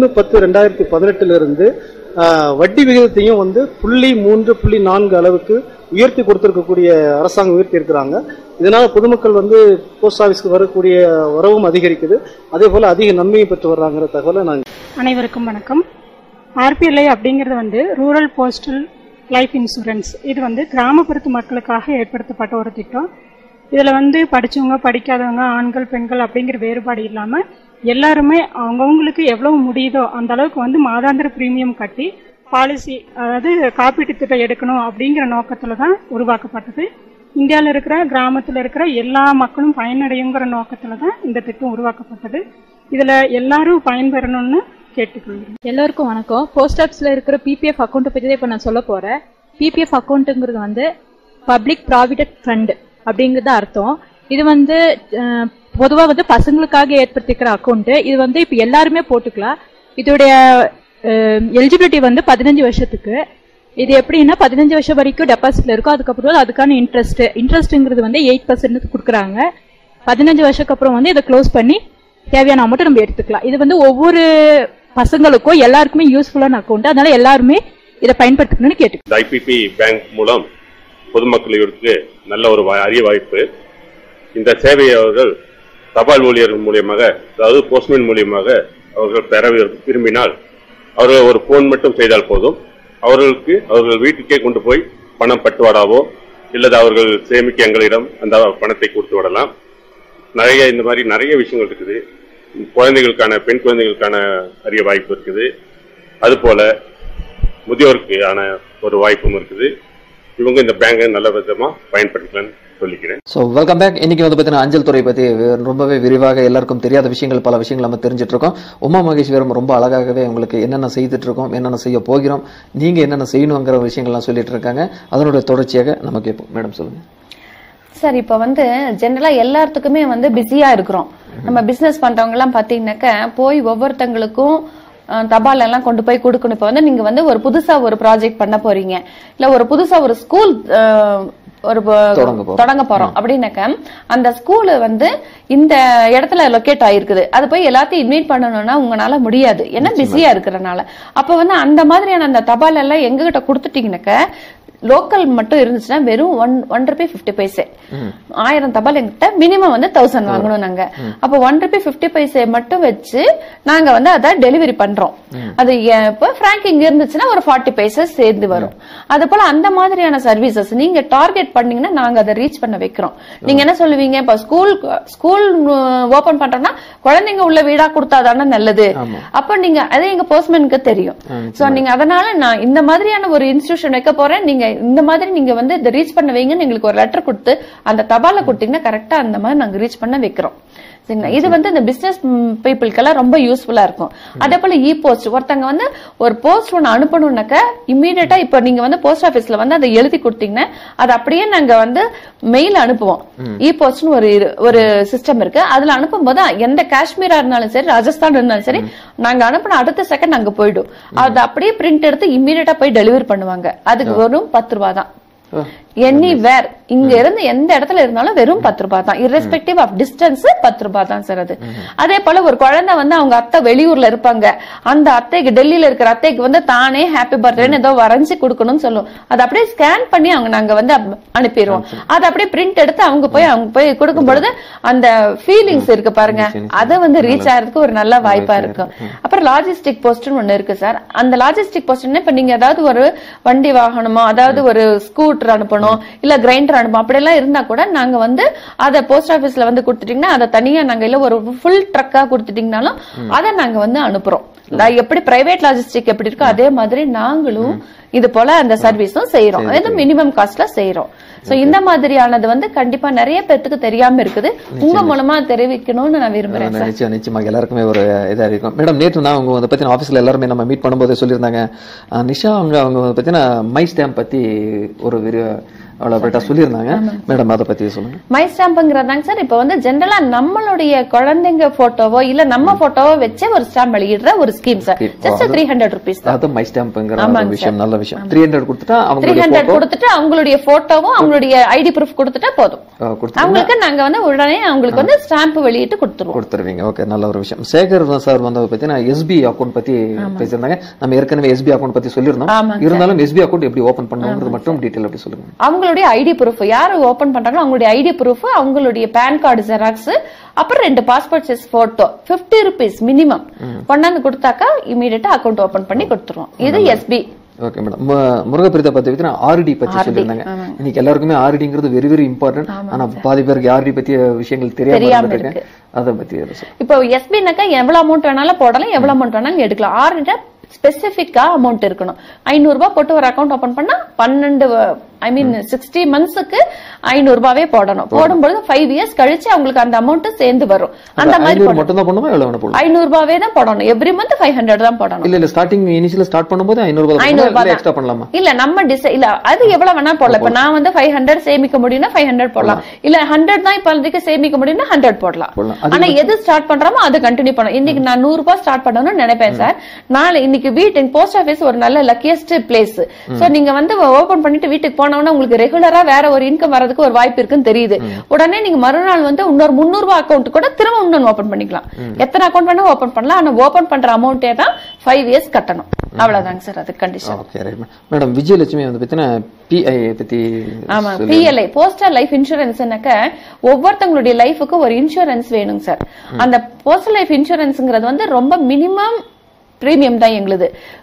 1/10/2018 இருந்து வட்டி விகிதத்தையும் வந்து 0.3, 0.4 அளவுக்கு உயர்த்தி கொடுத்திருக்கக்கூடிய அரசாங்கம் உயர்த்தி இருக்கிறாங்க. இதனால பொதுமக்கள் வந்து போஸ்ட் ஆபீஸ்க்கு வரக்கூடிய வரவும் அதிகரிக்குது. அதே போல அதிக நன்மையை பெற்று வர்றாங்கிற தகவலை நான். அனைவருக்கும் வணக்கம். ஆர்பிஎல்ஐ அப்படிங்கிறது வந்து ரூரல் போஸ்டல் லைஃப் இன்சூரன்ஸ். இது வந்து கிராமப்புறத்து மக்களுக்காக ஏற்படுத்தப்பட்ட ஒரு திட்டம். இதுல வந்து படிச்சவங்க படிக்காதவங்க, ஆண்கள் பெண்கள் அப்படிங்கிற வேறுபாடு இல்லாம எல்லாருமே அவங்கவுங்களுக்கு எவ்வளவு முடியுதோ அந்த அளவுக்கு வந்து மாதாந்திர பிரீமியம் கட்டி பாலிசி, அதாவது காப்பீட்டு திட்டம் எடுக்கணும் அப்படிங்கிற நோக்கத்துல தான் உருவாக்கப்பட்டது. இந்தியாவில் இருக்கிற கிராமத்தில் இருக்கிற எல்லா மக்களும் பயனடையுங்கிற நோக்கத்துல தான் இந்த திட்டம் உருவாக்கப்பட்டது. இதுல எல்லாரும் பயன்பெறணும்னு கேட்டுக்கொள்கிறேன். எல்லாருக்கும் வணக்கம். போஸ்ட் ஆஃபீஸ்ல இருக்கிற பிபிஎஃப் அக்கௌண்ட் பத்தி தான் இப்ப நான் சொல்ல போறேன். பிபிஎஃப் அக்கௌண்ட்ங்கிறது வந்து பப்ளிக் ப்ராவிடென்ட் ஃபண்ட் அப்படிங்கிறது அர்த்தம். இது வந்து பொதுவா வந்து பசங்களுக்காக ஏற்படுத்திக்கிற அக்கௌண்ட். இது வந்து இப்ப எல்லாருமே போட்டுக்கலாம். இதோடைய எலிஜிபிலிட்டி வந்து 15 வருஷத்துக்கு. இது எப்படின்னா 15 வருஷம் வரைக்கும் டெபாசிட்ல இருக்கும். அதுக்கப்புறம் அதுக்கான இன்ட்ரெஸ்ட்ங்கிறது வந்து 8% கொடுக்குறாங்க. 15 வருஷத்துக்கு அப்புறம் வந்து இதை க்ளோஸ் பண்ணி தேவையான அமௌண்ட் நம்ம எடுத்துக்கலாம். இது வந்து ஒவ்வொரு பசங்களுக்கும் எல்லாருக்குமே யூஸ்ஃபுல்லான அக்கௌண்ட். அதனால எல்லாருமே இதை பயன்படுத்திக்கணும்னு கேட்டு. ஐபிபி பேங்க் மூலம் பொதுமக்களுக்கு நல்ல ஒரு அரிய வாய்ப்பு. இந்த சேவையை அவர்கள் தபால் ஊழியர்கள் மூலியமாக, அதாவது போஸ்ட்மேன் மூலியமாக அவர்கள் பெற விரும்பினால் அவர்கள் ஒரு போன் மட்டும் செய்தால் போதும். அவர்களுக்கு அவர்கள் வீட்டுக்கே கொண்டு போய் பணம் பட்டுவாடாவோ இல்லது அவர்கள் சேமிக்க எங்களிடம் அந்த பணத்தை கொடுத்து விடலாம். இந்த மாதிரி நிறைய விஷயங்கள் இருக்குது. குழந்தைகளுக்கான, பெண் குழந்தைகளுக்கான அரிய வாய்ப்பு இருக்குது. அதுபோல முதியோருக்கான ஒரு வாய்ப்பும் இருக்குது. இவங்க இந்த பேங்கை நல்ல விதமா பயன்படுத்தலாம். சொல்லிக்கிறேன். So welcome back. இன்னைக்கு வந்து பார்த்தீங்கன்னா அஞ்சல் துறை பற்றி ரொம்பவே விரிவாக எல்லாருக்கும் தெரியாத விஷயங்கள் பல விஷயங்கள் நம்ம தெரிஞ்சுட்டு இருக்கோம். உமா மகேஸ்வரம் ரொம்ப அழகாகவே உங்களுக்கு என்னென்ன செய்துட்டு இருக்கோம், என்னென்ன செய்ய போகிறோம், நீங்க என்னென்ன செய்யணுங்கிற விஷயங்கள்லாம் சொல்லிட்டு இருக்காங்க. அதனுடைய தொடர்ச்சியாக நம்ம கேட்போம். மேடம் சொல்லுங்க. சார் இப்ப வந்து ஜெனரலா எல்லாத்துக்குமே வந்து பிஸியா இருக்கிறோம். நம்ம பிசினஸ் பண்றவங்க எல்லாம் பாத்தீங்கன்னாக்க போய் ஒவ்வொருத்தங்களுக்கும் தபால் எல்லாம் கொண்டு போய் கொடுக்கணும். இப்ப வந்து நீங்க வந்து ஒரு புதுசா ஒரு ப்ராஜெக்ட் பண்ண போறீங்க, இல்ல ஒரு புதுசா ஒரு ஸ்கூல் ஒரு தொடங்க போறோம் அப்படின்னாக்க அந்த ஸ்கூல் வந்து இந்த இடத்துல லொக்கேட் ஆயிருக்குது, அது போய் எல்லாத்தையும் இன்வைட் பண்ணணும்னா உங்களால முடியாது, ஏன்னா பிஸியா இருக்கிறதுனால. அப்ப வந்து அந்த மாதிரியான அந்த தபால் எல்லாம் எங்க கிட்ட கொடுத்துட்டீங்கன்னாக்க லோக்கல் மட்டும் இருந்துச்சுன்னா வெறும் 1 ரூபி 50 பைசே. 1000 தபால் எங்கிட்ட மினிமம் வந்து 1000 வாங்கணும் நாங்க. அப்ப 1 ரூபி 50 பைசே மட்டும் வச்சு நாங்க வந்து அதை டெலிவரி பண்றோம். அது இப்ப பிராங்கிங் இருந்துச்சுன்னா ஒரு 40 பைசா சேர்ந்து வரும். அது போல அந்த மாதிரியான சர்வீசஸ் நீங்க டார்கெட் பண்ணீங்கன்னா நாங்க அதை ரீச் பண்ண வைக்கிறோம். நீங்க என்ன சொல்லுவீங்க, இப்ப ஸ்கூல் ஓபன் பண்றோம்னா குழந்தைங்க உள்ள வீடா கொடுத்தாதானே நல்லது. அப்ப நீங்க அது எங்க போஸ்ட்மேனுக்கு தெரியும். சோ நீங்க அதனால நான் இந்த மாதிரியான ஒரு இன்ஸ்டிடியூஷன் வைக்க போறேன், நீங்க இந்த மாதிரி நீங்க வந்து இதை ரீச் பண்ண வைங்கன்னு எங்களுக்கு ஒரு லெட்டர் கொடுத்து அந்த தபால கொடுத்தீங்கன்னா கரெக்டா அந்த மாதிரி நாங்க ரீச் பண்ண வைக்கிறோம். இது வந்து இந்த பிசினஸ் பீப்புளுக்கெல்லாம் ரொம்ப யூஸ்ஃபுல்லா இருக்கும். அதே போல இ போஸ்ட், ஒருத்தங்க வந்து ஒரு போஸ்ட் ஒன்னு அனுப்பணும்னாக்க இம்மீடியட்டா இப்ப நீங்க வந்து போஸ்ட் ஆபீஸ்ல வந்து அதை எழுதி கொடுத்தீங்கன்னா அது அப்படியே நாங்க வந்து மெயில் அனுப்புவோம். இ போஸ்ட்னு ஒரு சிஸ்டம் இருக்கு, அதுல அனுப்பும் போது எந்த காஷ்மீரா இருந்தாலும் சரி, ராஜஸ்தான் இருந்தாலும் சரி, நாங்க அனுப்பின அடுத்த செகண்ட் அங்க போயிடும். அது அப்படியே பிரிண்ட் எடுத்து இம்மீடியட்டா போய் டெலிவரி பண்ணுவாங்க. அதுக்கு வெறும் 10 ரூபாய் தான். எனிவேர் இங்க இருந்து எந்த இடத்துல இருந்தாலும் வெறும் 10 ரூபாய் தான், irrespective ஆஃப் டிஸ்டன்ஸ் 10 ரூபாய் தான் சார் அது. அதே போல ஒரு குழந்தை வந்து அவங்க அத்தை வெளியூர்ல இருப்பாங்க, அந்த அத்தைக்கு டெல்லியில இருக்கிற அத்தைக்கு வந்து தானே ஹாப்பி பர்த்டேன்னு ஏதோ வரைஞ்சு கொடுக்கணும்னு சொல்லுவோம். அதை அப்படியே ஸ்கேன் பண்ணி நாங்க வந்து அனுப்பிடுவோம். அதை அப்படியே பிரிண்ட் எடுத்து அவங்க போய் கொடுக்கும் பொழுது அந்த ஃபீலிங்ஸ் இருக்கு பாருங்க, அதை வந்து ரீச் ஆகிறதுக்கு ஒரு நல்ல வாய்ப்பா இருக்கும். அப்புறம் லாஜிஸ்டிக் போஸ்ட்னு ஒண்ணு இருக்கு சார். அந்த லாஜிஸ்டிக் போஸ்ட் இப்ப நீங்க ஏதாவது ஒரு வண்டி வாகனமோ, அதாவது ஒரு ஸ்கூட்டர் அனுப்பணும், இல்ல கிரைண்டர் அனுப்பணும், அப்படி எல்லாம் இருந்தா கூட நாங்க வந்து அதை போஸ்ட் ஆபீஸ்ல வந்து கொடுத்துட்டீங்கன்னா அதை தனியா நாங்க இல்ல ஒரு ஃபுல் ட்ரக்கா கொடுத்துட்டீங்கன்னாலும் அதை நாங்க வந்து அனுப்புறோம். எப்படி பிரைவேட் லாஜிஸ்டிக் எப்படி இருக்கோ அதே மாதிரி நாங்களும் இது போல அந்த சர்வீஸும் செய்யறோம். இது மினிமம் காஸ்ட்ல செய்யறோம். சோ இந்த மாதிரியானது வந்து கண்டிப்பா நிறைய பேருக்கு தெரியாம இருக்குது, உங்க மூலமா தெரிவிக்கணும்னு நான் விரும்புறேன். நிச்சயமாக எல்லாருக்குமே ஒரு இதா இருக்கும். மேடம் நேற்று நான் உங்க வந்து பத்தின ஆபீஸ்ல எல்லாருமே நம்ம மீட் பண்ணும்போது சொல்லியிருந்தாங்க, நிஷா அவங்க பத்தின மை ஸ்டாம்ப் பத்தி ஒரு சொல்லியிருந்தாங்க. மேடம் அதை பத்தி சொல்லுங்க. மை ஸ்டாம்ப்ங்கிறதாங்க சார் இப்ப வந்து ஜெனரலா நம்மளுடைய குழந்தைங்க போட்டோவோ இல்ல நம்ம போட்டோவோ வச்சு ஒரு ஸ்டாம்ப் வெளியிடுற ஒரு ஸ்கீம் சார். ஜஸ்ட் 300 rupees தான். அது மை ஸ்டாம்ப்ங்கிற விஷயம் நல்ல விஷயம். 300 கொடுத்துட்டா 300 கொடுத்துட்டு அவங்களுடைய போட்டோவும் அவங்களுடைய ஐடி ப்ரூஃப் கொடுத்துட்டா போதும். அவங்களுக்கு நாங்க வந்து உடனே அவங்களுக்கு வந்து ஸ்டாம்ப் வெளியிட்டு கொடுத்துருவீங்க. ஓகே, நல்ல ஒரு விஷயம். சேகர் சார் வந்து பத்தினா எஸ்பி அக்கௌண்ட் பத்தி பேசியிருந்தாங்க. நம்ம ஏற்கனவே எஸ்பி அக்கௌண்ட் பத்தி சொல்லியிருந்தோம். இருந்தாலும் எஸ்பி அக்கௌண்ட் எப்படி ஓபன் பண்ணுங்கிறது மட்டும் டீடைல் அப்படி சொல்லுங்க. அவங்களுடைய ஐடி ப்ரூஃப் யாரு ஓபன் பண்றாங்களோ அவங்களுடைய ஐடி ப்ரூஃப், அவங்களுடைய பேன் கார்டு ஜெராக்ஸ், அப்புறம் 2 passport size photo 50 rupees minimum கொண்டாந்து கொடுத்தாக்கா இமீடியட்டா அக்கௌண்ட் ஓபன் பண்ணி கொடுத்துருவோம். இது எஸ்பி. Okay madam. முருகப்பிரீதா பத்தி ஆர்டி பத்தி சொல்லியிருந்தாங்க. இன்னைக்கு எல்லாருக்குமே ஆர்டிங்கிறது வெரி வெரி இம்பார்ட்டன்ட். ஆனா பாதி பேருக்கு ஆர்டி பத்தி விஷயங்கள் தெரியாம இருக்கு. அதை பத்தி இப்போ எஸ்பினாக்கா எவ்வளவு அமௌண்ட் வேணாலும் போடலாம், எவ்வளவு அமௌண்ட் வேணாலும் எடுக்கலாம். ஆர்டினா ஸ்பெசிபிக்கா அமௌண்ட் இருக்கணும். 500 ரூபாய் போட்டு ஒரு அக்கௌண்ட் ஓபன் பண்ணா 60 மந்த்ஸ்க்கு 500 ரூபாவே போடணும். போடும்போது 5 இயர்ஸ் கழிச்சு அவங்களுக்கு அந்த அமௌண்ட் சேர்ந்து வரும். அந்த மாதிரி 500 ரூபாவே தான் போடணும். எவ்ரி மந்த் 500 தான் போடணும். இல்ல ஸ்டார்டிங் இனிஷியலா ஸ்டார்ட் பண்ணும்போது 500 ரூபாய் எக்ஸ்ட்ரா பண்ணலாமா? இல்ல நம்ம இல்ல அது எவ்வளவு வேணா போடலாம். இப்ப நான் வந்து 500 சேமிக்க முடியும்னா 500 போடலாம். இல்ல 100 தான் இப்ப அதுக்கு சேமிக்க முடியும்னா 100 போடலாம். ஆனா எது ஸ்டார்ட் பண்றோமோ அதை கண்டினியூ பண்ணணும். இன்னைக்கு நான் 100 ரூபாய் ஸ்டார்ட் பண்ணணும்னு நினைப்பேன் சார். நாளை இன்னைக்கு வீட்டு போஸ்ட் ஆபீஸ் ஒரு நல்ல லக்கியஸ்ட் பிளேஸ். சோ நீங்க வந்து ஓபன் பண்ணிட்டு வீட்டுக்கு போனோம்னா உங்களுக்கு ரெகுலரா வேற ஒரு இன்கம் வரதுக்கு ஒரு வாய்ப்பு இருக்குன்னு தெரியுது. உடனே நீங்க மறுநாள் வந்து இன்னொரு 300 ரூபாய் அக்கௌண்ட் கூட திரும்ப இன்னொன்னு ஓபன் பண்ணிக்கலாம். எத்தனை அக்கௌண்ட் வேணா ஓபன் பண்ணலாம். ஆனா ஓபன் பண்ற அமௌண்ட்டே தான் 5 இயர்ஸ் கட்டணும். அவ்வளவுதாங்க சார் அது condition. Okay right madam. Vijayalakshmi வந்து பத்தின பிஐ பத்தி. ஆமா, பிஎல்ஐ போஸ்டல் லைஃப் இன்சூரன்ஸ்னாக்க ஒவ்வொருத்தங்களுடைய லைஃபுக்கு ஒரு இன்சூரன்ஸ் வேணுங்க சார். அந்த போஸ்டல் லைஃப் இன்சூரன்ஸ்ங்கிறது வந்து ரொம்ப மினிமம் பிரீமியம் தான் எங்களுது.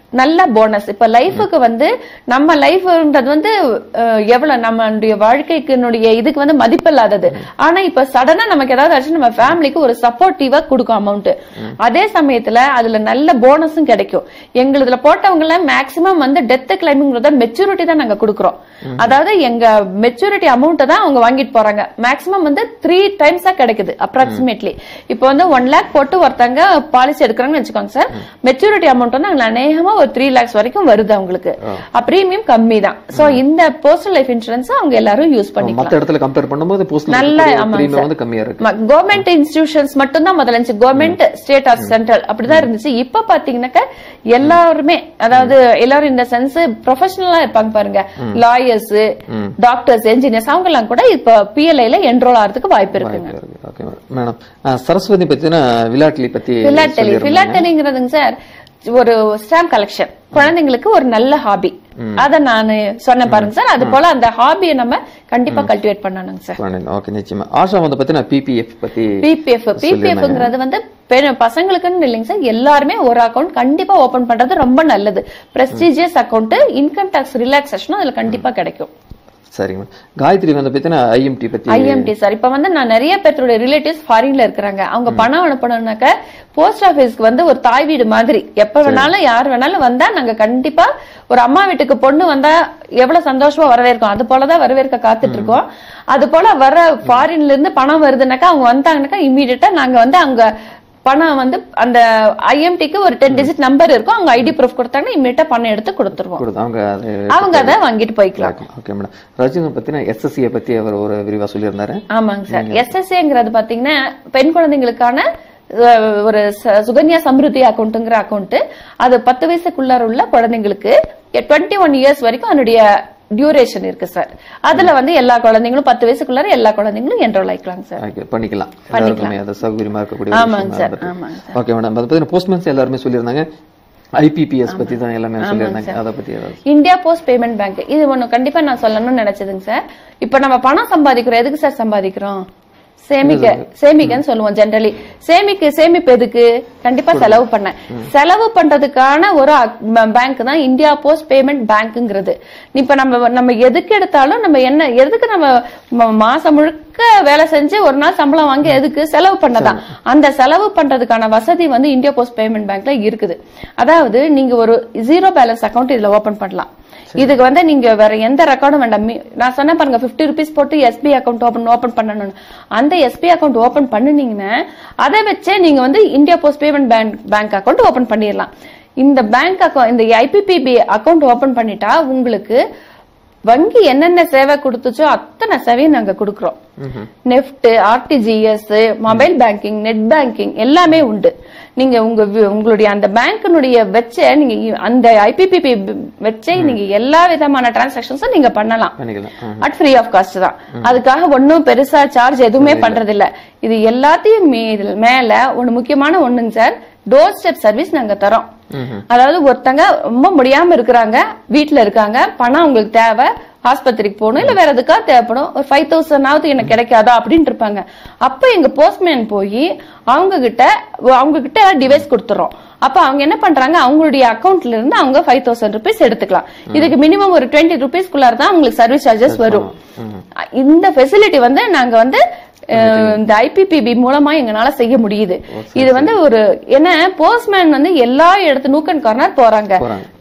நல்ல போனஸ். இப்ப லைஃபுக்கு வந்து நம்ம லைஃப்ன்றது வந்து எவ்வளவு நம்மளுடைய வாழ்க்கைக்கு இதுக்கு வந்து மதிப்பில்லாதது. ஆனா இப்ப சடனா நமக்கு ஏதாவது ஆச்சு நம்ம ஃபேமிலிக்கு ஒரு சப்போர்ட்டிவா கொடுக்கும் அமௌண்ட். அதே சமயத்துல அதுல நல்ல போனஸும் கிடைக்கும். எங்களுதுல போட்டவங்க மேக்சிமம் வந்து டெத் கிளைமிங்கிறத மெச்சூரிட்டி தான் நாங்க கொடுக்கறோம். அதாவது எங்க மெச்சூரிட்டி அமௌண்ட் தான் அவங்க வாங்கிட்டு போறாங்க. மேக்சிமம் வந்து 3 டைம்ஸ் தான் கிடைக்குது அப்ராக்சிமேட்லி. இப்ப வந்து 1 lakh போட்டு ஒருத்தங்க பாலிசி எடுக்கிறாங்கன்னு வச்சுக்கோங்க சார், மெச்சூரிட்டி அமௌண்ட் வந்து அநேகமா ஒரு 3 lakhs வரைக்கும் வருது அவங்களுக்கு. பிரீமியம் கம்மி தான். சோ இந்த போஸ்டல் லைஃப் இன்சூரன்ஸ் அவங்க எல்லாரும் யூஸ் பண்ணிக்கலாம். மத்த இடத்துல கம்பேர் பண்ணும்போது போஸ்டல் நல்ல பிரீமியம் வந்து கம்மியா இருக்கு. கவர்மெண்ட் இன்ஸ்டிடியூஷன்ஸ் மட்டும் தான் முதல்ல இருந்துச்சு, கவர்மெண்ட் ஸ்டேட் ஆர் சென்ட்ரல் அப்படிதான் இருந்துச்சு. இப்ப பாத்தீங்கன்னாக்க எல்லாருமே, அதாவது எல்லாரும் இந்த சென்ஸ் ப்ரொஃபஷனலா இருப்பாங்க பாருங்க, லாயர்ஸ், டாக்டர்ஸ், என்ஜினியர்ஸ், அவங்க எல்லாம் கூட இப்ப பிஎல்ஐல என்ரோல் ஆகிறதுக்கு வாய்ப்பு இருக்குங்க. மேடம் சரஸ்வதி பத்தின விளையாட்டுலி பத்தி விளையாட்டுங்கிறதுங்க சார் ஒரு ஸ்டாம்ப் கலெக்ஷன் குழந்தைங்களுக்கு ஒரு நல்ல ஹாபி. அத நான் சொன்ன பாருங்க சார். அது போல அந்த ஹாபியை நம்ம கண்டிப்பா கல்டிவேட் பண்ணணுங்க சார். ஓகே, நிச்சயமா. ஆஷா வந்து பத்தின பிபிஎஃப் பத்தி பிபிஎஃப்ங்கிறது வந்து பசங்களுக்குன்னு இல்லைங்க சார், எல்லாருமே ஒரு அக்கௌண்ட் கண்டிப்பா ஓபன் பண்றது ரொம்ப நல்லது. பிரஸ்டீஜியஸ் அக்கௌண்ட், இன்கம் டாக்ஸ் ரிலாக்ஸேஷனும் அதுல கண்டிப்பா கிடைக்கும். சரிங்க. காயத்ரி வந்து பத்தின ஐஎம்டி பத்தி. ஐஎம்டி சார், இப்ப வந்து நான் நிறைய பேரோட ரிலேட்டிவ்ஸ் ஃபாரின்ல இருக்காங்க. அவங்க பணம் அனுப்பணும்னாக்க போஸ்ட் ஆபீஸ்க்கு வந்து ஒரு தாய் வீடு மாதிரி, எப்ப வேணாலும் யார் வேணாலும் வந்தா நாங்க கண்டிப்பா ஒரு அம்மா வீட்டுக்கு பொண்ணு வந்தா எவ்வளவு சந்தோஷமா வரவேற்கும், அது போலதான் வரவேற்க காத்துட்டு இருக்கோம். அது போல வர ஃபாரின்ல இருந்து பணம் வருதுனாக்கா அவங்க வந்தாங்கன்னாக்கா இமீடியட்டா நாங்க வந்து அவங்க பணம் வந்து அந்த ஐஎம்டிக்கு ஒரு 10 டிஜிட் நம்பர் இருக்கும், அவங்க ஐடி ப்ரூஃப் கொடுத்தாங்கன்னா இமீடியட்டா பணம் எடுத்து கொடுத்துருவோம். அவங்க அதை வாங்கிட்டு போய்க்கலாம். Okay madam. ரஜினி பத்தின எஸ்எஸ்சியை பத்தி அவர் ஒரு விரிவா சொல்லியிருந்தாரு. ஆமாங்க சார். எஸ்எஸ்சிங்கிறது பாத்தீங்கன்னா பெண் குழந்தைங்களுக்கான ஒரு சுகன்யா சம்ருத்தி அக்கௌண்ட்ங்கிற அக்கௌண்ட். அது 10 வயசுக்குள்ளார உள்ள குழந்தைங்களுக்கு 21 இயர்ஸ் வரைக்கும் அதனுடைய டியூரேஷன் இருக்கு சார். அதுல வந்து எல்லா குழந்தைங்களும் 10 வயசுக்குள்ளார எல்லா குழந்தைங்களும் என்ரோல் ஆயிக்கலாம் சார். பண்ணிக்கலாம். அது சௌகரியமா இருக்கக்கூடிய. ஆமாங்க சார். Okay madam. அது பத்தி போஸ்ட்மேன்ஸ் எல்லாருமே சொல்லியிருந்தாங்க. ஐபிபிஎஸ் பத்தி தான் எல்லாமே சொல்லியிருந்தாங்க. அதை பத்தி இந்தியா போஸ்ட் பேமெண்ட் பேங்க், இது ஒண்ணு கண்டிப்பா நான் சொல்லணும்னு நினைச்சதுங்க சார். இப்ப நம்ம பணம் சம்பாதிக்கிறோம், எதுக்கு சார் சம்பாதிக்கிறோம்? சேமிக்கன்னு சொல்லுவோம் ஜெனரலி. சேமிப்பு எதுக்கு? கண்டிப்பா செலவு பண்ண. செலவு பண்றதுக்கான ஒரு பேங்க் தான் இந்தியா போஸ்ட் பேமெண்ட் பேங்க்ங்கிறது. இப்ப நம்ம எதுக்கு எடுத்தாலும் நம்ம என்ன எதுக்கு நம்ம மாசம் முழுக்க வேலை செஞ்சு ஒரு நாள் சம்பளம் வாங்கி எதுக்கு? செலவு பண்ணதான். அந்த செலவு பண்றதுக்கான வசதி வந்து இந்தியா போஸ்ட் பேமெண்ட் பேங்க்ல இருக்குது. அதாவது நீங்க ஒரு 0 பேலன்ஸ் அக்கௌண்ட் இதுல ஓபன் பண்ணலாம். இதுக்கு வந்து நீங்க வேற எந்த ரெக்கார்டும் வேண்டாம். நான் சொன்ன பாருங்க, 50 rupees போட்டு எஸ்பி அக்கௌண்ட் ஓபன் பண்ணணும். அந்த எஸ்பி அக்கௌண்ட் ஓபன் பண்ணுனீங்கன்னா அதை வச்சே நீங்க வந்து India post payment bank account open பண்ணிடலாம். இந்த பேங்க் அக்கௌண்ட், இந்த ஐபிபிபி அக்கௌண்ட் ஓபன் பண்ணிட்டா உங்களுக்கு வங்கி என்னென்ன சேவை கொடுத்துச்சோ அத்தனை சேவையும் நாங்க கொடுக்கறோம். NEFT, RTGS, mobile banking, net banking எல்லாமே உண்டு. நீங்க உங்களுடைய அந்த பேங்கினுடைய வச்ச நீங்க அந்த ஐபிபிபி வச்சே நீங்க எல்லா விதமான டிரான்சாக்சன்ஸும் நீங்க பண்ணலாம். அட் ஃப்ரீ ஆஃப் காஸ்ட் தான். அதுக்காக ஒன்னும் பெருசா சார்ஜ் எதுவுமே பண்றது இல்ல. இது எல்லாத்தையும் மேல ஒண்ணு முக்கியமான ஒண்ணுங்க சார், டோர் ஸ்டெப் சர்வீஸ் நாங்க தரோம். அதாவது ஒருத்தங்க ரொம்ப முடியாம இருக்கிறாங்க, வீட்டுல இருக்காங்க, பணம் அவங்களுக்கு தேவை, ஆஸ்பத்திரிக்கு போகணும் இல்ல வேற எதுக்காக தேவைப்படும், ஒரு 5,000 எனக்கு கிடைக்காதா அப்படின்னு இருப்பாங்க. அப்ப எங்க போஸ்ட்மேன் போய் அவங்க கிட்ட டிவைஸ் கொடுத்துறோம். அப்ப அவங்க என்ன பண்றாங்க, அவங்களுடைய அக்கௌண்ட்ல இருந்து அவங்க 5,000 rupees எடுத்துக்கலாம். இதுக்கு மினிமம் ஒரு 20 rupees தான் உங்களுக்கு சர்வீஸ் சார்ஜஸ் வரும். இந்த ஃபெசிலிட்டி வந்து நாங்க வந்து இந்த ஐபிபிபி மூலமா எங்களால செய்ய முடியுது. இது வந்து ஒரு என்ன, போஸ்ட்மேன் வந்து எல்லா இடத்து நூக் அண்ட் கார்னர் போறாங்க.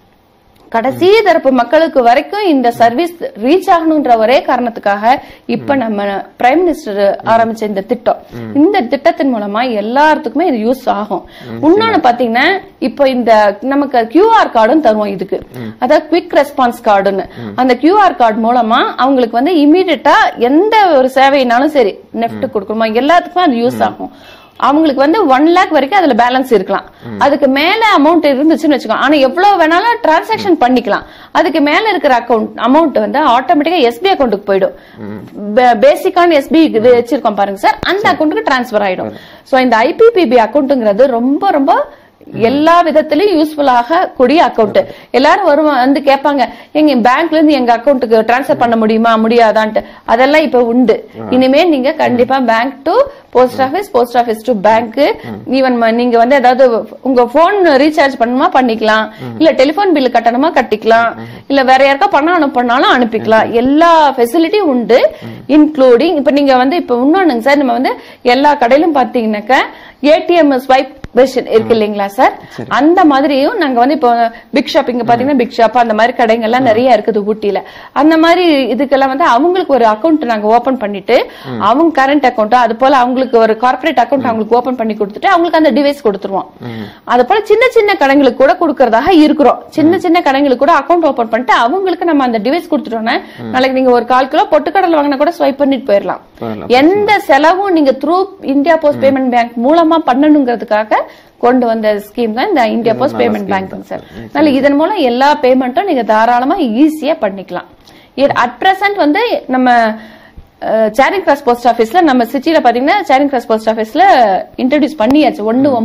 கடைசி தரப்பு மக்களுக்கு வரைக்கும் இந்த சர்வீஸ் ரீச் ஆகணும்ன்ற ஒரே காரணத்துக்காக இப்ப நம்ம பிரைம் மினிஸ்டர் ஆரம்பிச்ச இந்த திட்டம், இந்த திட்டத்தின் மூலமா எல்லாத்துக்குமே இது யூஸ் ஆகும். இன்னொன்னு பாத்தீங்கன்னா இப்ப இந்த நமக்கு QR கார்டும் தருவோம் இதுக்கு, அதாவது குவிக் ரெஸ்பான்ஸ் கார்டுன்னு. அந்த QR கார்டு மூலமா அவங்களுக்கு வந்து இமீடியட்டா எந்த ஒரு சேவைனாலும் சரி, நெஃப்ட் கொடுக்கணுமா எல்லாத்துக்குமே அது யூஸ் ஆகும். அவங்களுக்கு வந்து 1 lakh வரைக்கும் அதுல பேலன்ஸ் இருக்கலாம். அதுக்கு மேல அமௌண்ட் இருந்துச்சுன்னு வச்சுக்கோ, ஆனா எவ்வளவு வேணாலும் டிரான்சாக்சன் பண்ணிக்கலாம். அதுக்கு மேல இருக்கிற அமௌண்ட் வந்து ஆட்டோமேட்டிக்கா எஸ்பி அக்கௌண்ட்டுக்கு போயிடும். பேசிக்கான எஸ்பி இது வச்சிருக்கோம் பாருங்க சார், அந்த அக்கௌண்ட்டுக்கு டிரான்ஸ்பர் ஆயிடும். சோ இந்த ஐபிபிபி அக்கௌண்ட்ங்கிறது ரொம்ப ரொம்ப எல்லா விதத்திலயும் யூஸ்ஃபுல்லாக கூடிய அக்கௌண்ட். எல்லாரும் வந்து கேட்பாங்க, எங்க பேங்க்ல இருந்து எங்க அக்கௌண்ட்டுக்கு டிரான்ஸ்பர் பண்ண முடியுமா முடியாதான்ட்டு. அதெல்லாம் இப்ப உண்டு. இனிமே நீங்க கண்டிப்பா bank to post office, post office to bank, even நீங்க வந்து ஏதாவது உங்க போன் ரீசார்ஜ் பண்ணணுமா பண்ணிக்கலாம், இல்ல டெலிபோன் பில் கட்டணுமா கட்டிக்கலாம், இல்ல வேற யாருக்கா பணம் அனுப்பினாலும் அனுப்பிக்கலாம். எல்லா ஃபெசிலிட்டியும் உண்டு. இன்க்ளூடிங் இப்ப நீங்க வந்து இப்ப இன்னொன்னுங்க சார், நம்ம வந்து எல்லா கடையிலும் பாத்தீங்கன்னாக்கா ஏடிஎம் ஸ்வைப் வெர்ஷன் இருக்கு இல்லீங்களா சார், அந்த மாதிரியும் நாங்க வந்து இப்போ பிக் ஷாப் இங்க பாத்தீங்கன்னா பிக் ஷாப் அந்த மாதிரி கடைகள் எல்லாம் நிறைய இருக்குது ஊட்டியில. அந்த மாதிரி இதுக்கெல்லாம் வந்து அவங்களுக்கு ஒரு அக்கௌண்ட் நாங்க ஓபன் பண்ணிட்டு அவங்க கரண்ட் அக்கௌண்ட் அது போல அவங்களுக்கு ஒரு கார்பரேட் அக்கௌண்ட் அவங்களுக்கு ஓபன் பண்ணி கொடுத்துட்டு அவங்களுக்கு அந்த டிவைஸ் கொடுத்துருவோம். அது போல சின்ன சின்ன கடைகளுக்கு கூட கொடுக்கறதாக இருக்கிறோம். சின்ன சின்ன கடைகளுக்கு கூட அக்கௌண்ட் ஓபன் பண்ணிட்டு அவங்களுக்கு நம்ம அந்த டிவைஸ் கொடுத்துட்டோம்னா நாளைக்கு நீங்க ஒரு 4 கிலோ பொட்டுக்கடலை வாங்கினா கூட ஸ்வைப் பண்ணிட்டு போயிடலாம். எந்த செலவும் நீங்க through India post payment bank மூலமா பண்ணணுங்கிறதுக்காக கொண்டு வந்த ஸ்கீம் தான் இந்த India post payment bank sir. அதனால இதன் மூலம் எல்லா பேமெண்ட்டும் நீங்க தாராளமா ஈஸியா பண்ணிக்கலாம். அட் பிரசன்ட் வந்து நம்ம சேரிங் கிராஸ் போஸ்ட் ஆபீஸ்ல நம்ம சிட்டில பாத்தீங்கன்னா சேரிங் கிராஸ் போஸ்ட் ஆபீஸ்ல இன்ட்ரோடியூஸ் பண்ணியாச்சு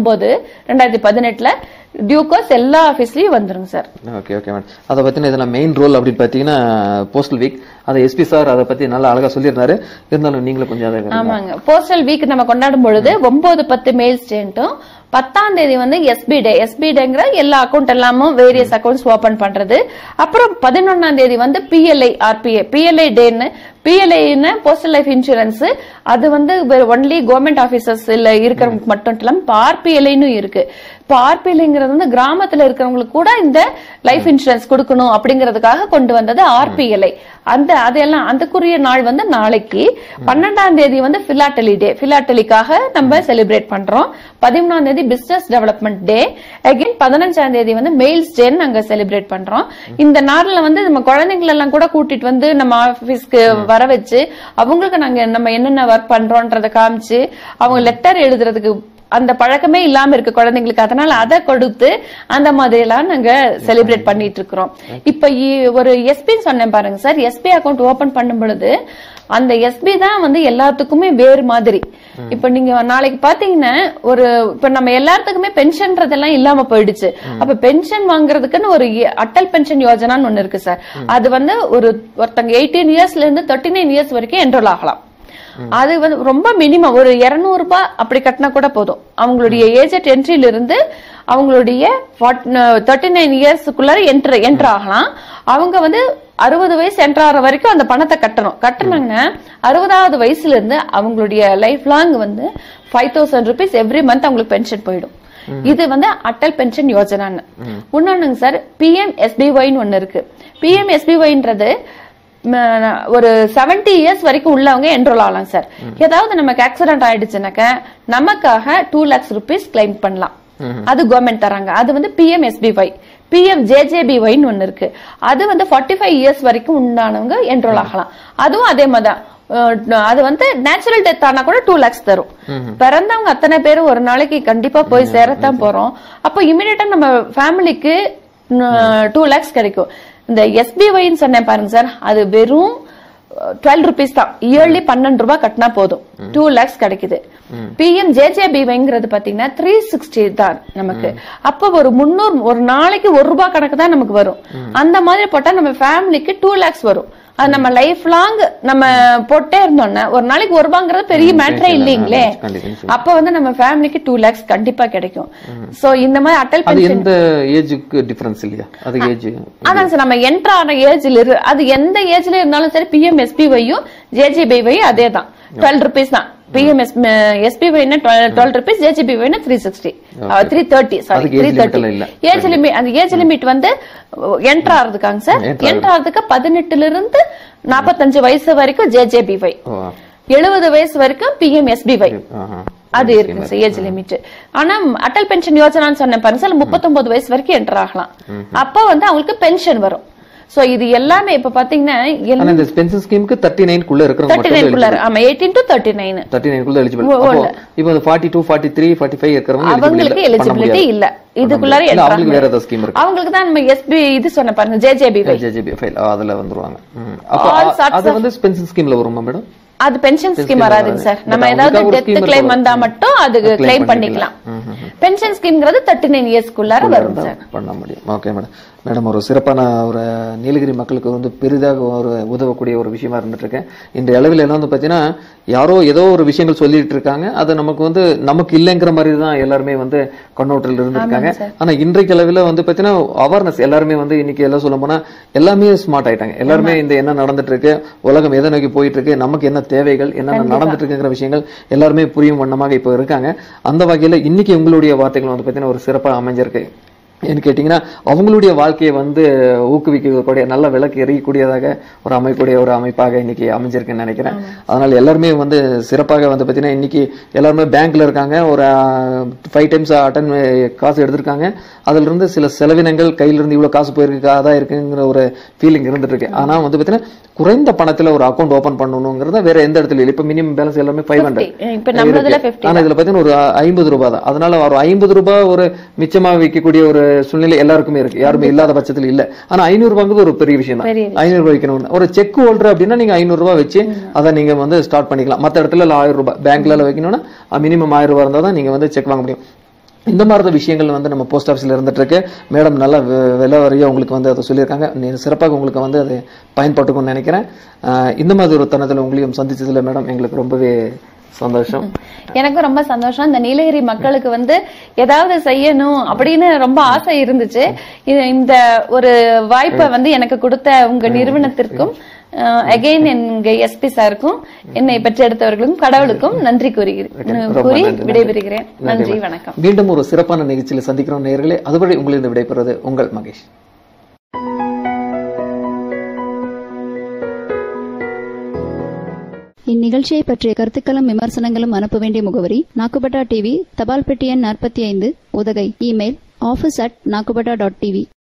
1/9/2018 டியூ கோர்ஸ் எல்லா ஆபீஸ்லயும் வந்துருங்க சார். Okay okay madam. அதை பத்தின இதெல்லாம் மெயின் ரோல் அப்படின்னு பாத்தீங்கன்னா போஸ்டல் வீக், அதை எஸ்பி சார் அதை பத்தி நல்லா அழகா சொல்லியிருந்தாரு. இருந்தாலும் நீங்களும் கொஞ்சம் அதை. ஆமாங்க, போஸ்டல் வீக் நம்ம கொண்டாடும் பொழுது 9/10 மெயில் ஸ்டேண்டும் 10ஆம் தேதி வந்து எஸ்பி டே. எஸ்பி டேங்கிற எல்லா அக்கௌண்ட் எல்லாமும் வேரியஸ் அக்கௌண்ட்ஸ் ஓபன் பண்றது. அப்புறம் 11ஆம் தேதி வந்து பிஎல்ஐ ஆர்பிஏ பிஎல்ஐ டேன்னு, பிஎல்ஐ போஸ்டல் லைஃப் இன்சூரன்ஸ், அது வந்து ஒன்லி கவர்மெண்ட் ஆபீசர்ஸ் இல்ல இருக்கிறவங்களுக்கு மட்டும் இல்லாம ஆர்பிஎல்ஐன்னு இருக்கு. இப்போ ஆர்பிஎல்ஐங்கிறது வந்து கிராமத்துல இருக்கிறவங்களுக்கு கூட இந்த லைஃப் இன்சூரன்ஸ் கொடுக்கணும் அப்படிங்கறதுக்காக கொண்டு வந்தது ஆர்பிஎல்ஐ. அதெல்லாம் அதுக்குரிய நாள் வந்து நாளைக்கு 12ஆம் தேதி வந்து பிலாட்டலி டே, பிலாட்டலிக்காக நம்ம செலிப்ரேட் பண்றோம். 13ஆம் தேதி பிசினஸ் டெவலப்மெண்ட் டே, அகைன் 15ஆம் தேதி வந்து மெயில்ஸ் டே நாங்க செலிப்ரேட் பண்றோம். இந்த நாள்ல வந்து நம்ம குழந்தைங்களை எல்லாம் கூட கூட்டிட்டு வந்து நம்ம ஆபீஸ்க்கு வர வச்சு அவங்களுக்கு நாங்க நம்ம என்னென்ன ஒர்க் பண்றோம்ன்றத காமிச்சு அவங்க லெட்டர் எழுதுறதுக்கு அந்த பழக்கமே இல்லாம இருக்கு குழந்தைங்களுக்கு. அதனால அதை கொடுத்து அந்த மாதிரி எல்லாம் நாங்க செலிப்ரேட் பண்ணிட்டு இருக்கிறோம். இப்ப ஒரு எஸ்பின்னு சொன்னேன் பாருங்க சார், எஸ்பி அக்கௌண்ட் ஓபன் பண்ணும் பொழுது அந்த எஸ்பி தான் வந்து எல்லாத்துக்குமே வேறு மாதிரி. இப்ப நீங்க நாளைக்கு பாத்தீங்கன்னா இப்ப நம்ம எல்லாத்துக்குமே பென்ஷன்றதெல்லாம் இல்லாம போயிடுச்சு. அப்ப பென்ஷன் வாங்குறதுக்குன்னு ஒரு அட்டல் பென்ஷன் யோஜனான்னு ஒண்ணு இருக்கு சார். அது வந்து ஒருத்தங்க 18 இயர்ஸ்ல இருந்து 39 இயர்ஸ் வரைக்கும் என்ரோல் ஆகலாம். அது வந்து ரொம்ப மினிமம் ஒரு 200 ரூபாய் அப்படி கட்டினா கூட போதும். அவங்களுடைய ஏஜ் அட் என்ட்ரில இருந்து அவங்களுடைய 39 இயர்ஸ்க்குள்ள என்டர் ஆகலாம். அவங்க வந்து 60 வயசு என்டர் ஆகிற வரைக்கும் அந்த பணத்தை கட்டணும். கட்டினாங்கன்னா 60வது வயசுல இருந்து அவங்களுடைய லைஃப் லாங் வந்து 5000 rupees எவ்ரி மந்த் அவங்களுக்கு பென்ஷன் போயிடும். இது வந்து அட்டல் பென்ஷன் யோஜனான்னு. இன்னொன்னுங்க சார், பிஎம்எஸ்பிஒய்ன்னு ஒண்ணு இருக்கு. பிஎம்எஸ்பிஒய்ன்றது ஒரு 70 இயர்ஸ் வரைக்கும் உள்ளவங்க என்ரோல் ஆகலாம் சார். ஏதாவது நமக்கு ஆக்சிடென்ட் ஆயிடுச்சுனாக்க நமக்காக 2 lakhs rupees கிளைம் பண்ணலாம். அது கவர்மெண்ட் தராங்க. அது வந்து பிஎம்எஸ்பிஒய். பிஎம்ஜேஜேபிஒய்ன்னு ஒண்ணு இருக்கு. அது வந்து 45 இயர்ஸ் வரைக்கும் உண்டானவங்க என்ரோல் ஆகலாம். அதுவும் அதே மாதிரிதான். அது வந்து நேச்சுரல் டெத் ஆனா கூட 2 lakhs தரும். பிறந்தவங்க அத்தனை பேரும் ஒரு நாளைக்கு கண்டிப்பா போய் சேரத்தான் போறோம். அப்போ இமிடியேட்டா நம்ம ஃபேமிலிக்கு 2 lakhs கிடைக்கும். இந்த எஸ்பிஒய்ன்னு சொன்னேன் பாருங்க சார், அது வெறும் 12 rupees தான். இயர்லி 12 ரூபாய் கட்டினா போதும், 2 lakhs கிடைக்குது. பிஎம்ஜேஜேபிஒய்ங்கிறது பாத்தீங்கன்னா 360 தான் நமக்கு. அப்ப ஒரு 300 ஒரு நாளைக்கு 1 ரூபாய் கணக்கு தான் நமக்கு வரும். அந்த மாதிரி போட்டா நம்ம ஃபேமிலிக்கு 2 lakhs வரும். அது நம்ம லைஃப் லாங் நம்ம போட்டே இருந்தோம்னா ஒரு நாளைக்கு 1 ரூபாங்கிறது பெரிய மேட்டரே இல்லீங்களே. அப்ப வந்து நம்ம ஃபேமிலிக்கு 2 lakhs கண்டிப்பா கிடைக்கும். சோ இந்த மாதிரி அட்டல் பென்ஷன் எந்த ஏஜுக்கு டிஃபரன்ஸ் இல்லையா? அது ஏஜ் அதான் சார், நம்ம என்டர் ஆன ஏஜ்ல அது எந்த ஏஜ்ல இருந்தாலும் சரி பிஎம்எஸ்பிஒய்யும் ஜேஜேபிஒய் அதே தான் 12 rupees தான். PMSBY 12 rupees, JJBY 360 330 sorry 330. Age limit, அந்த ஏஜ் லிமிட் வந்து என்டர் ஆறதுக்காங்க சார். என்டர் ஆறதுக்கு 18ல இருந்து 45 வயசு வரைக்கும் ஜேஜேபிஒய், 70 வயசு வரைக்கும் பிஎம்எஸ்பிஒய் அது இருக்கு சார் ஏஜ் லிமிட். ஆனா அட்டல் பென்ஷன் யோஜனான்னு சொன்ன பாருங்க சார், 39 வயசு வரைக்கும் என்டர் ஆகலாம். அப்ப வந்து அவங்களுக்கு பென்ஷன் வரும். சோ இது எல்லாமே இப்ப பாத்தீங்கன்னா இந்த பென்ஷன் ஸ்கீமுக்கு 39 குள்ள இருக்கிறவங்க 39 குள்ள, ஆமா 18 to 39 குள்ள எலிஜிபிள். அப்போ இப்போ 42 43 45 இருக்கிறவங்க அவங்களுக்கு எலிஜிபிலிட்டி இல்ல. இதுக்குள்ளார அவங்களுக்கு வேற ஏதாவது ஸ்கீம் இருக்கு. அவங்களுக்கு தான் நம்ம எஸ்பி இது சொன்ன பாருங்க ஜேஜேபிஒய் அதுல வந்துருவாங்க. அப்ப அது வந்து பென்ஷன் ஸ்கீம்ல வருமா மேடம்? அது பென்ஷன் ஸ்கீம் வராதுங்க சார். நம்ம ஏதாவது டெத் கிளைம் வந்தா மட்டும் அதுக்கு கிளைம் பண்ணிக்கலாம். பென்ஷன் ஸ்கீம்ங்கிறது 39 இயர்ஸ்க்குள்ளார வரும் சார். பண்ண முடியும். Okay madam. மேடம், ஒரு சிறப்பான ஒரு நீலகிரி மக்களுக்கு வந்து பெரிதாக ஒரு உதவக்கூடிய ஒரு விஷயமா இருந்துட்டு இருக்கேன். இந்த அளவில் எல்லாம் வந்து பாத்தீங்கன்னா யாரோ ஏதோ ஒரு விஷயங்கள் சொல்லிட்டு இருக்காங்க, அது நமக்கு வந்து நமக்கு இல்லைங்கிற மாதிரி தான் எல்லாருமே வந்து கண்ணோட்டில் இருந்திருக்காங்க. ஆனா இன்றைக்கு அளவில் வந்து பாத்தீங்கன்னா அவேர்னஸ் எல்லாருமே வந்து இன்னைக்கு எல்லாம் சொல்ல போனா எல்லாமே ஸ்மார்ட் ஆயிட்டாங்க. எல்லாருமே இந்த என்ன நடந்துட்டு இருக்கு, உலகம் எதை நோக்கி போயிட்டு இருக்கு, நமக்கு என்ன தேவைகள், என்ன நடந்துட்டு இருக்குங்கிற விஷயங்கள் எல்லாருமே புரியும் வண்ணமாக இப்போ இருக்காங்க. அந்த வகையில இன்னைக்கு உங்களுடைய வார்த்தைகள் வந்து பாத்தீங்கன்னா ஒரு சிறப்பா அமைஞ்சிருக்கு. என்ன கேட்டீங்கன்னா அவங்களுடைய வாழ்க்கையை வந்து ஊக்குவிக்கக்கூடிய நல்ல விளக்கு எறியக்கூடியதாக ஒரு அமைக்கூடிய ஒரு அமைப்பாக இன்னைக்கு அமைஞ்சிருக்குன்னு நினைக்கிறேன். அதனால எல்லாருமே வந்து சிறப்பாக வந்து பாத்தீங்கன்னா இன்னைக்கு எல்லாருமே பேங்க்ல இருக்காங்க, ஒரு 5 டைம்ஸ் அட்டன் காசு எடுத்திருக்காங்க. அதுல இருந்து சில செலவினங்கள் கையில இருந்து இவ்வளவு காசு போயிருக்கு அதா இருக்குங்கிற ஒரு ஃபீலிங் இருந்துட்டு இருக்கு. ஆனா வந்து பாத்தீங்கன்னா குறைந்த பணத்துல ஒரு அக்கௌண்ட் ஓபன் பண்ணணுங்கிறத வேற எந்த இடத்துல இல்லை. இப்ப மினிமம் பேலன்ஸ் எல்லாமே 500. ஆனா இதுல பாத்தீங்கன்னா ஒரு 50 ரூபாய் தான். அதனால ஒரு 50 ரூபாய் ஒரு மிச்சமா வைக்கக்கூடிய ஒரு சூழ்நிலை எல்லாருக்குமே இருக்கு, யாருமே இல்லாத பட்சத்தில் இல்ல. ஆனா 500 ரூபாய்க்கு ஒரு பெரிய விஷயம் தான். 500 ரூபாய் வைக்கணும். ஒரு செக் ஹோல்டர் அப்படின்னா நீங்க 500 ரூபாய் வச்சு அதை நீங்க வந்து ஸ்டார்ட் பண்ணிக்கலாம். மத்த இடத்துல 1000 ரூபாய் பேங்க்ல வைக்கணும்னா மினிமம் 1000 ரூபாய் இருந்தா தான் நீங்க வந்து செக் வாங்க முடியும். இந்த மாதிரி விஷயங்கள் வந்து நம்ம போஸ்ட் ஆஃபீஸ்ல இருந்துட்டு இருக்கு. மேடம் நல்ல விலை வரையா உங்களுக்கு வந்து அதை சொல்லியிருக்காங்க. சிறப்பாக உங்களுக்கு வந்து அதை பயன்பட்டுக்கும்னு நினைக்கிறேன். இந்த மாதிரி ஒரு தருணத்தில் உங்களையும் சந்திச்சதுல மேடம் எங்களுக்கு ரொம்பவே சந்தோஷம். எனக்கு ரொம்ப சந்தோஷம். இந்த நீலகிரி மக்களுக்கு வந்து ஏதாவது செய்யணும் அப்படின்னு ரொம்ப ஆசை இருந்துச்சு. இந்த ஒரு வாய்ப்பை வந்து எனக்கு கொடுத்த உங்க நிறுவனத்திற்கும் அகைன் எங்க எஸ்பி சாருக்கும் என்னை பெற்று எடுத்தவர்களுக்கும் கடவுளுக்கும் நன்றி கூறி விடைபெறுகிறேன். நன்றி, வணக்கம். மீண்டும் ஒரு சிறப்பான நிகழ்ச்சியில் சந்திக்கிறோம் நேயர்களே. அதுவரை உங்களிருந்து விடைபெறுவது உங்கள் மகேஷ். இந்நிகழ்ச்சியை பற்றிய கருத்துக்களும் விமர்சனங்களும் அனுப்ப வேண்டிய முகவரி நாக்குபட்டா டிவி, தபால் பெட்டி எண் 45, உதகை. Email office@nakubata.tv.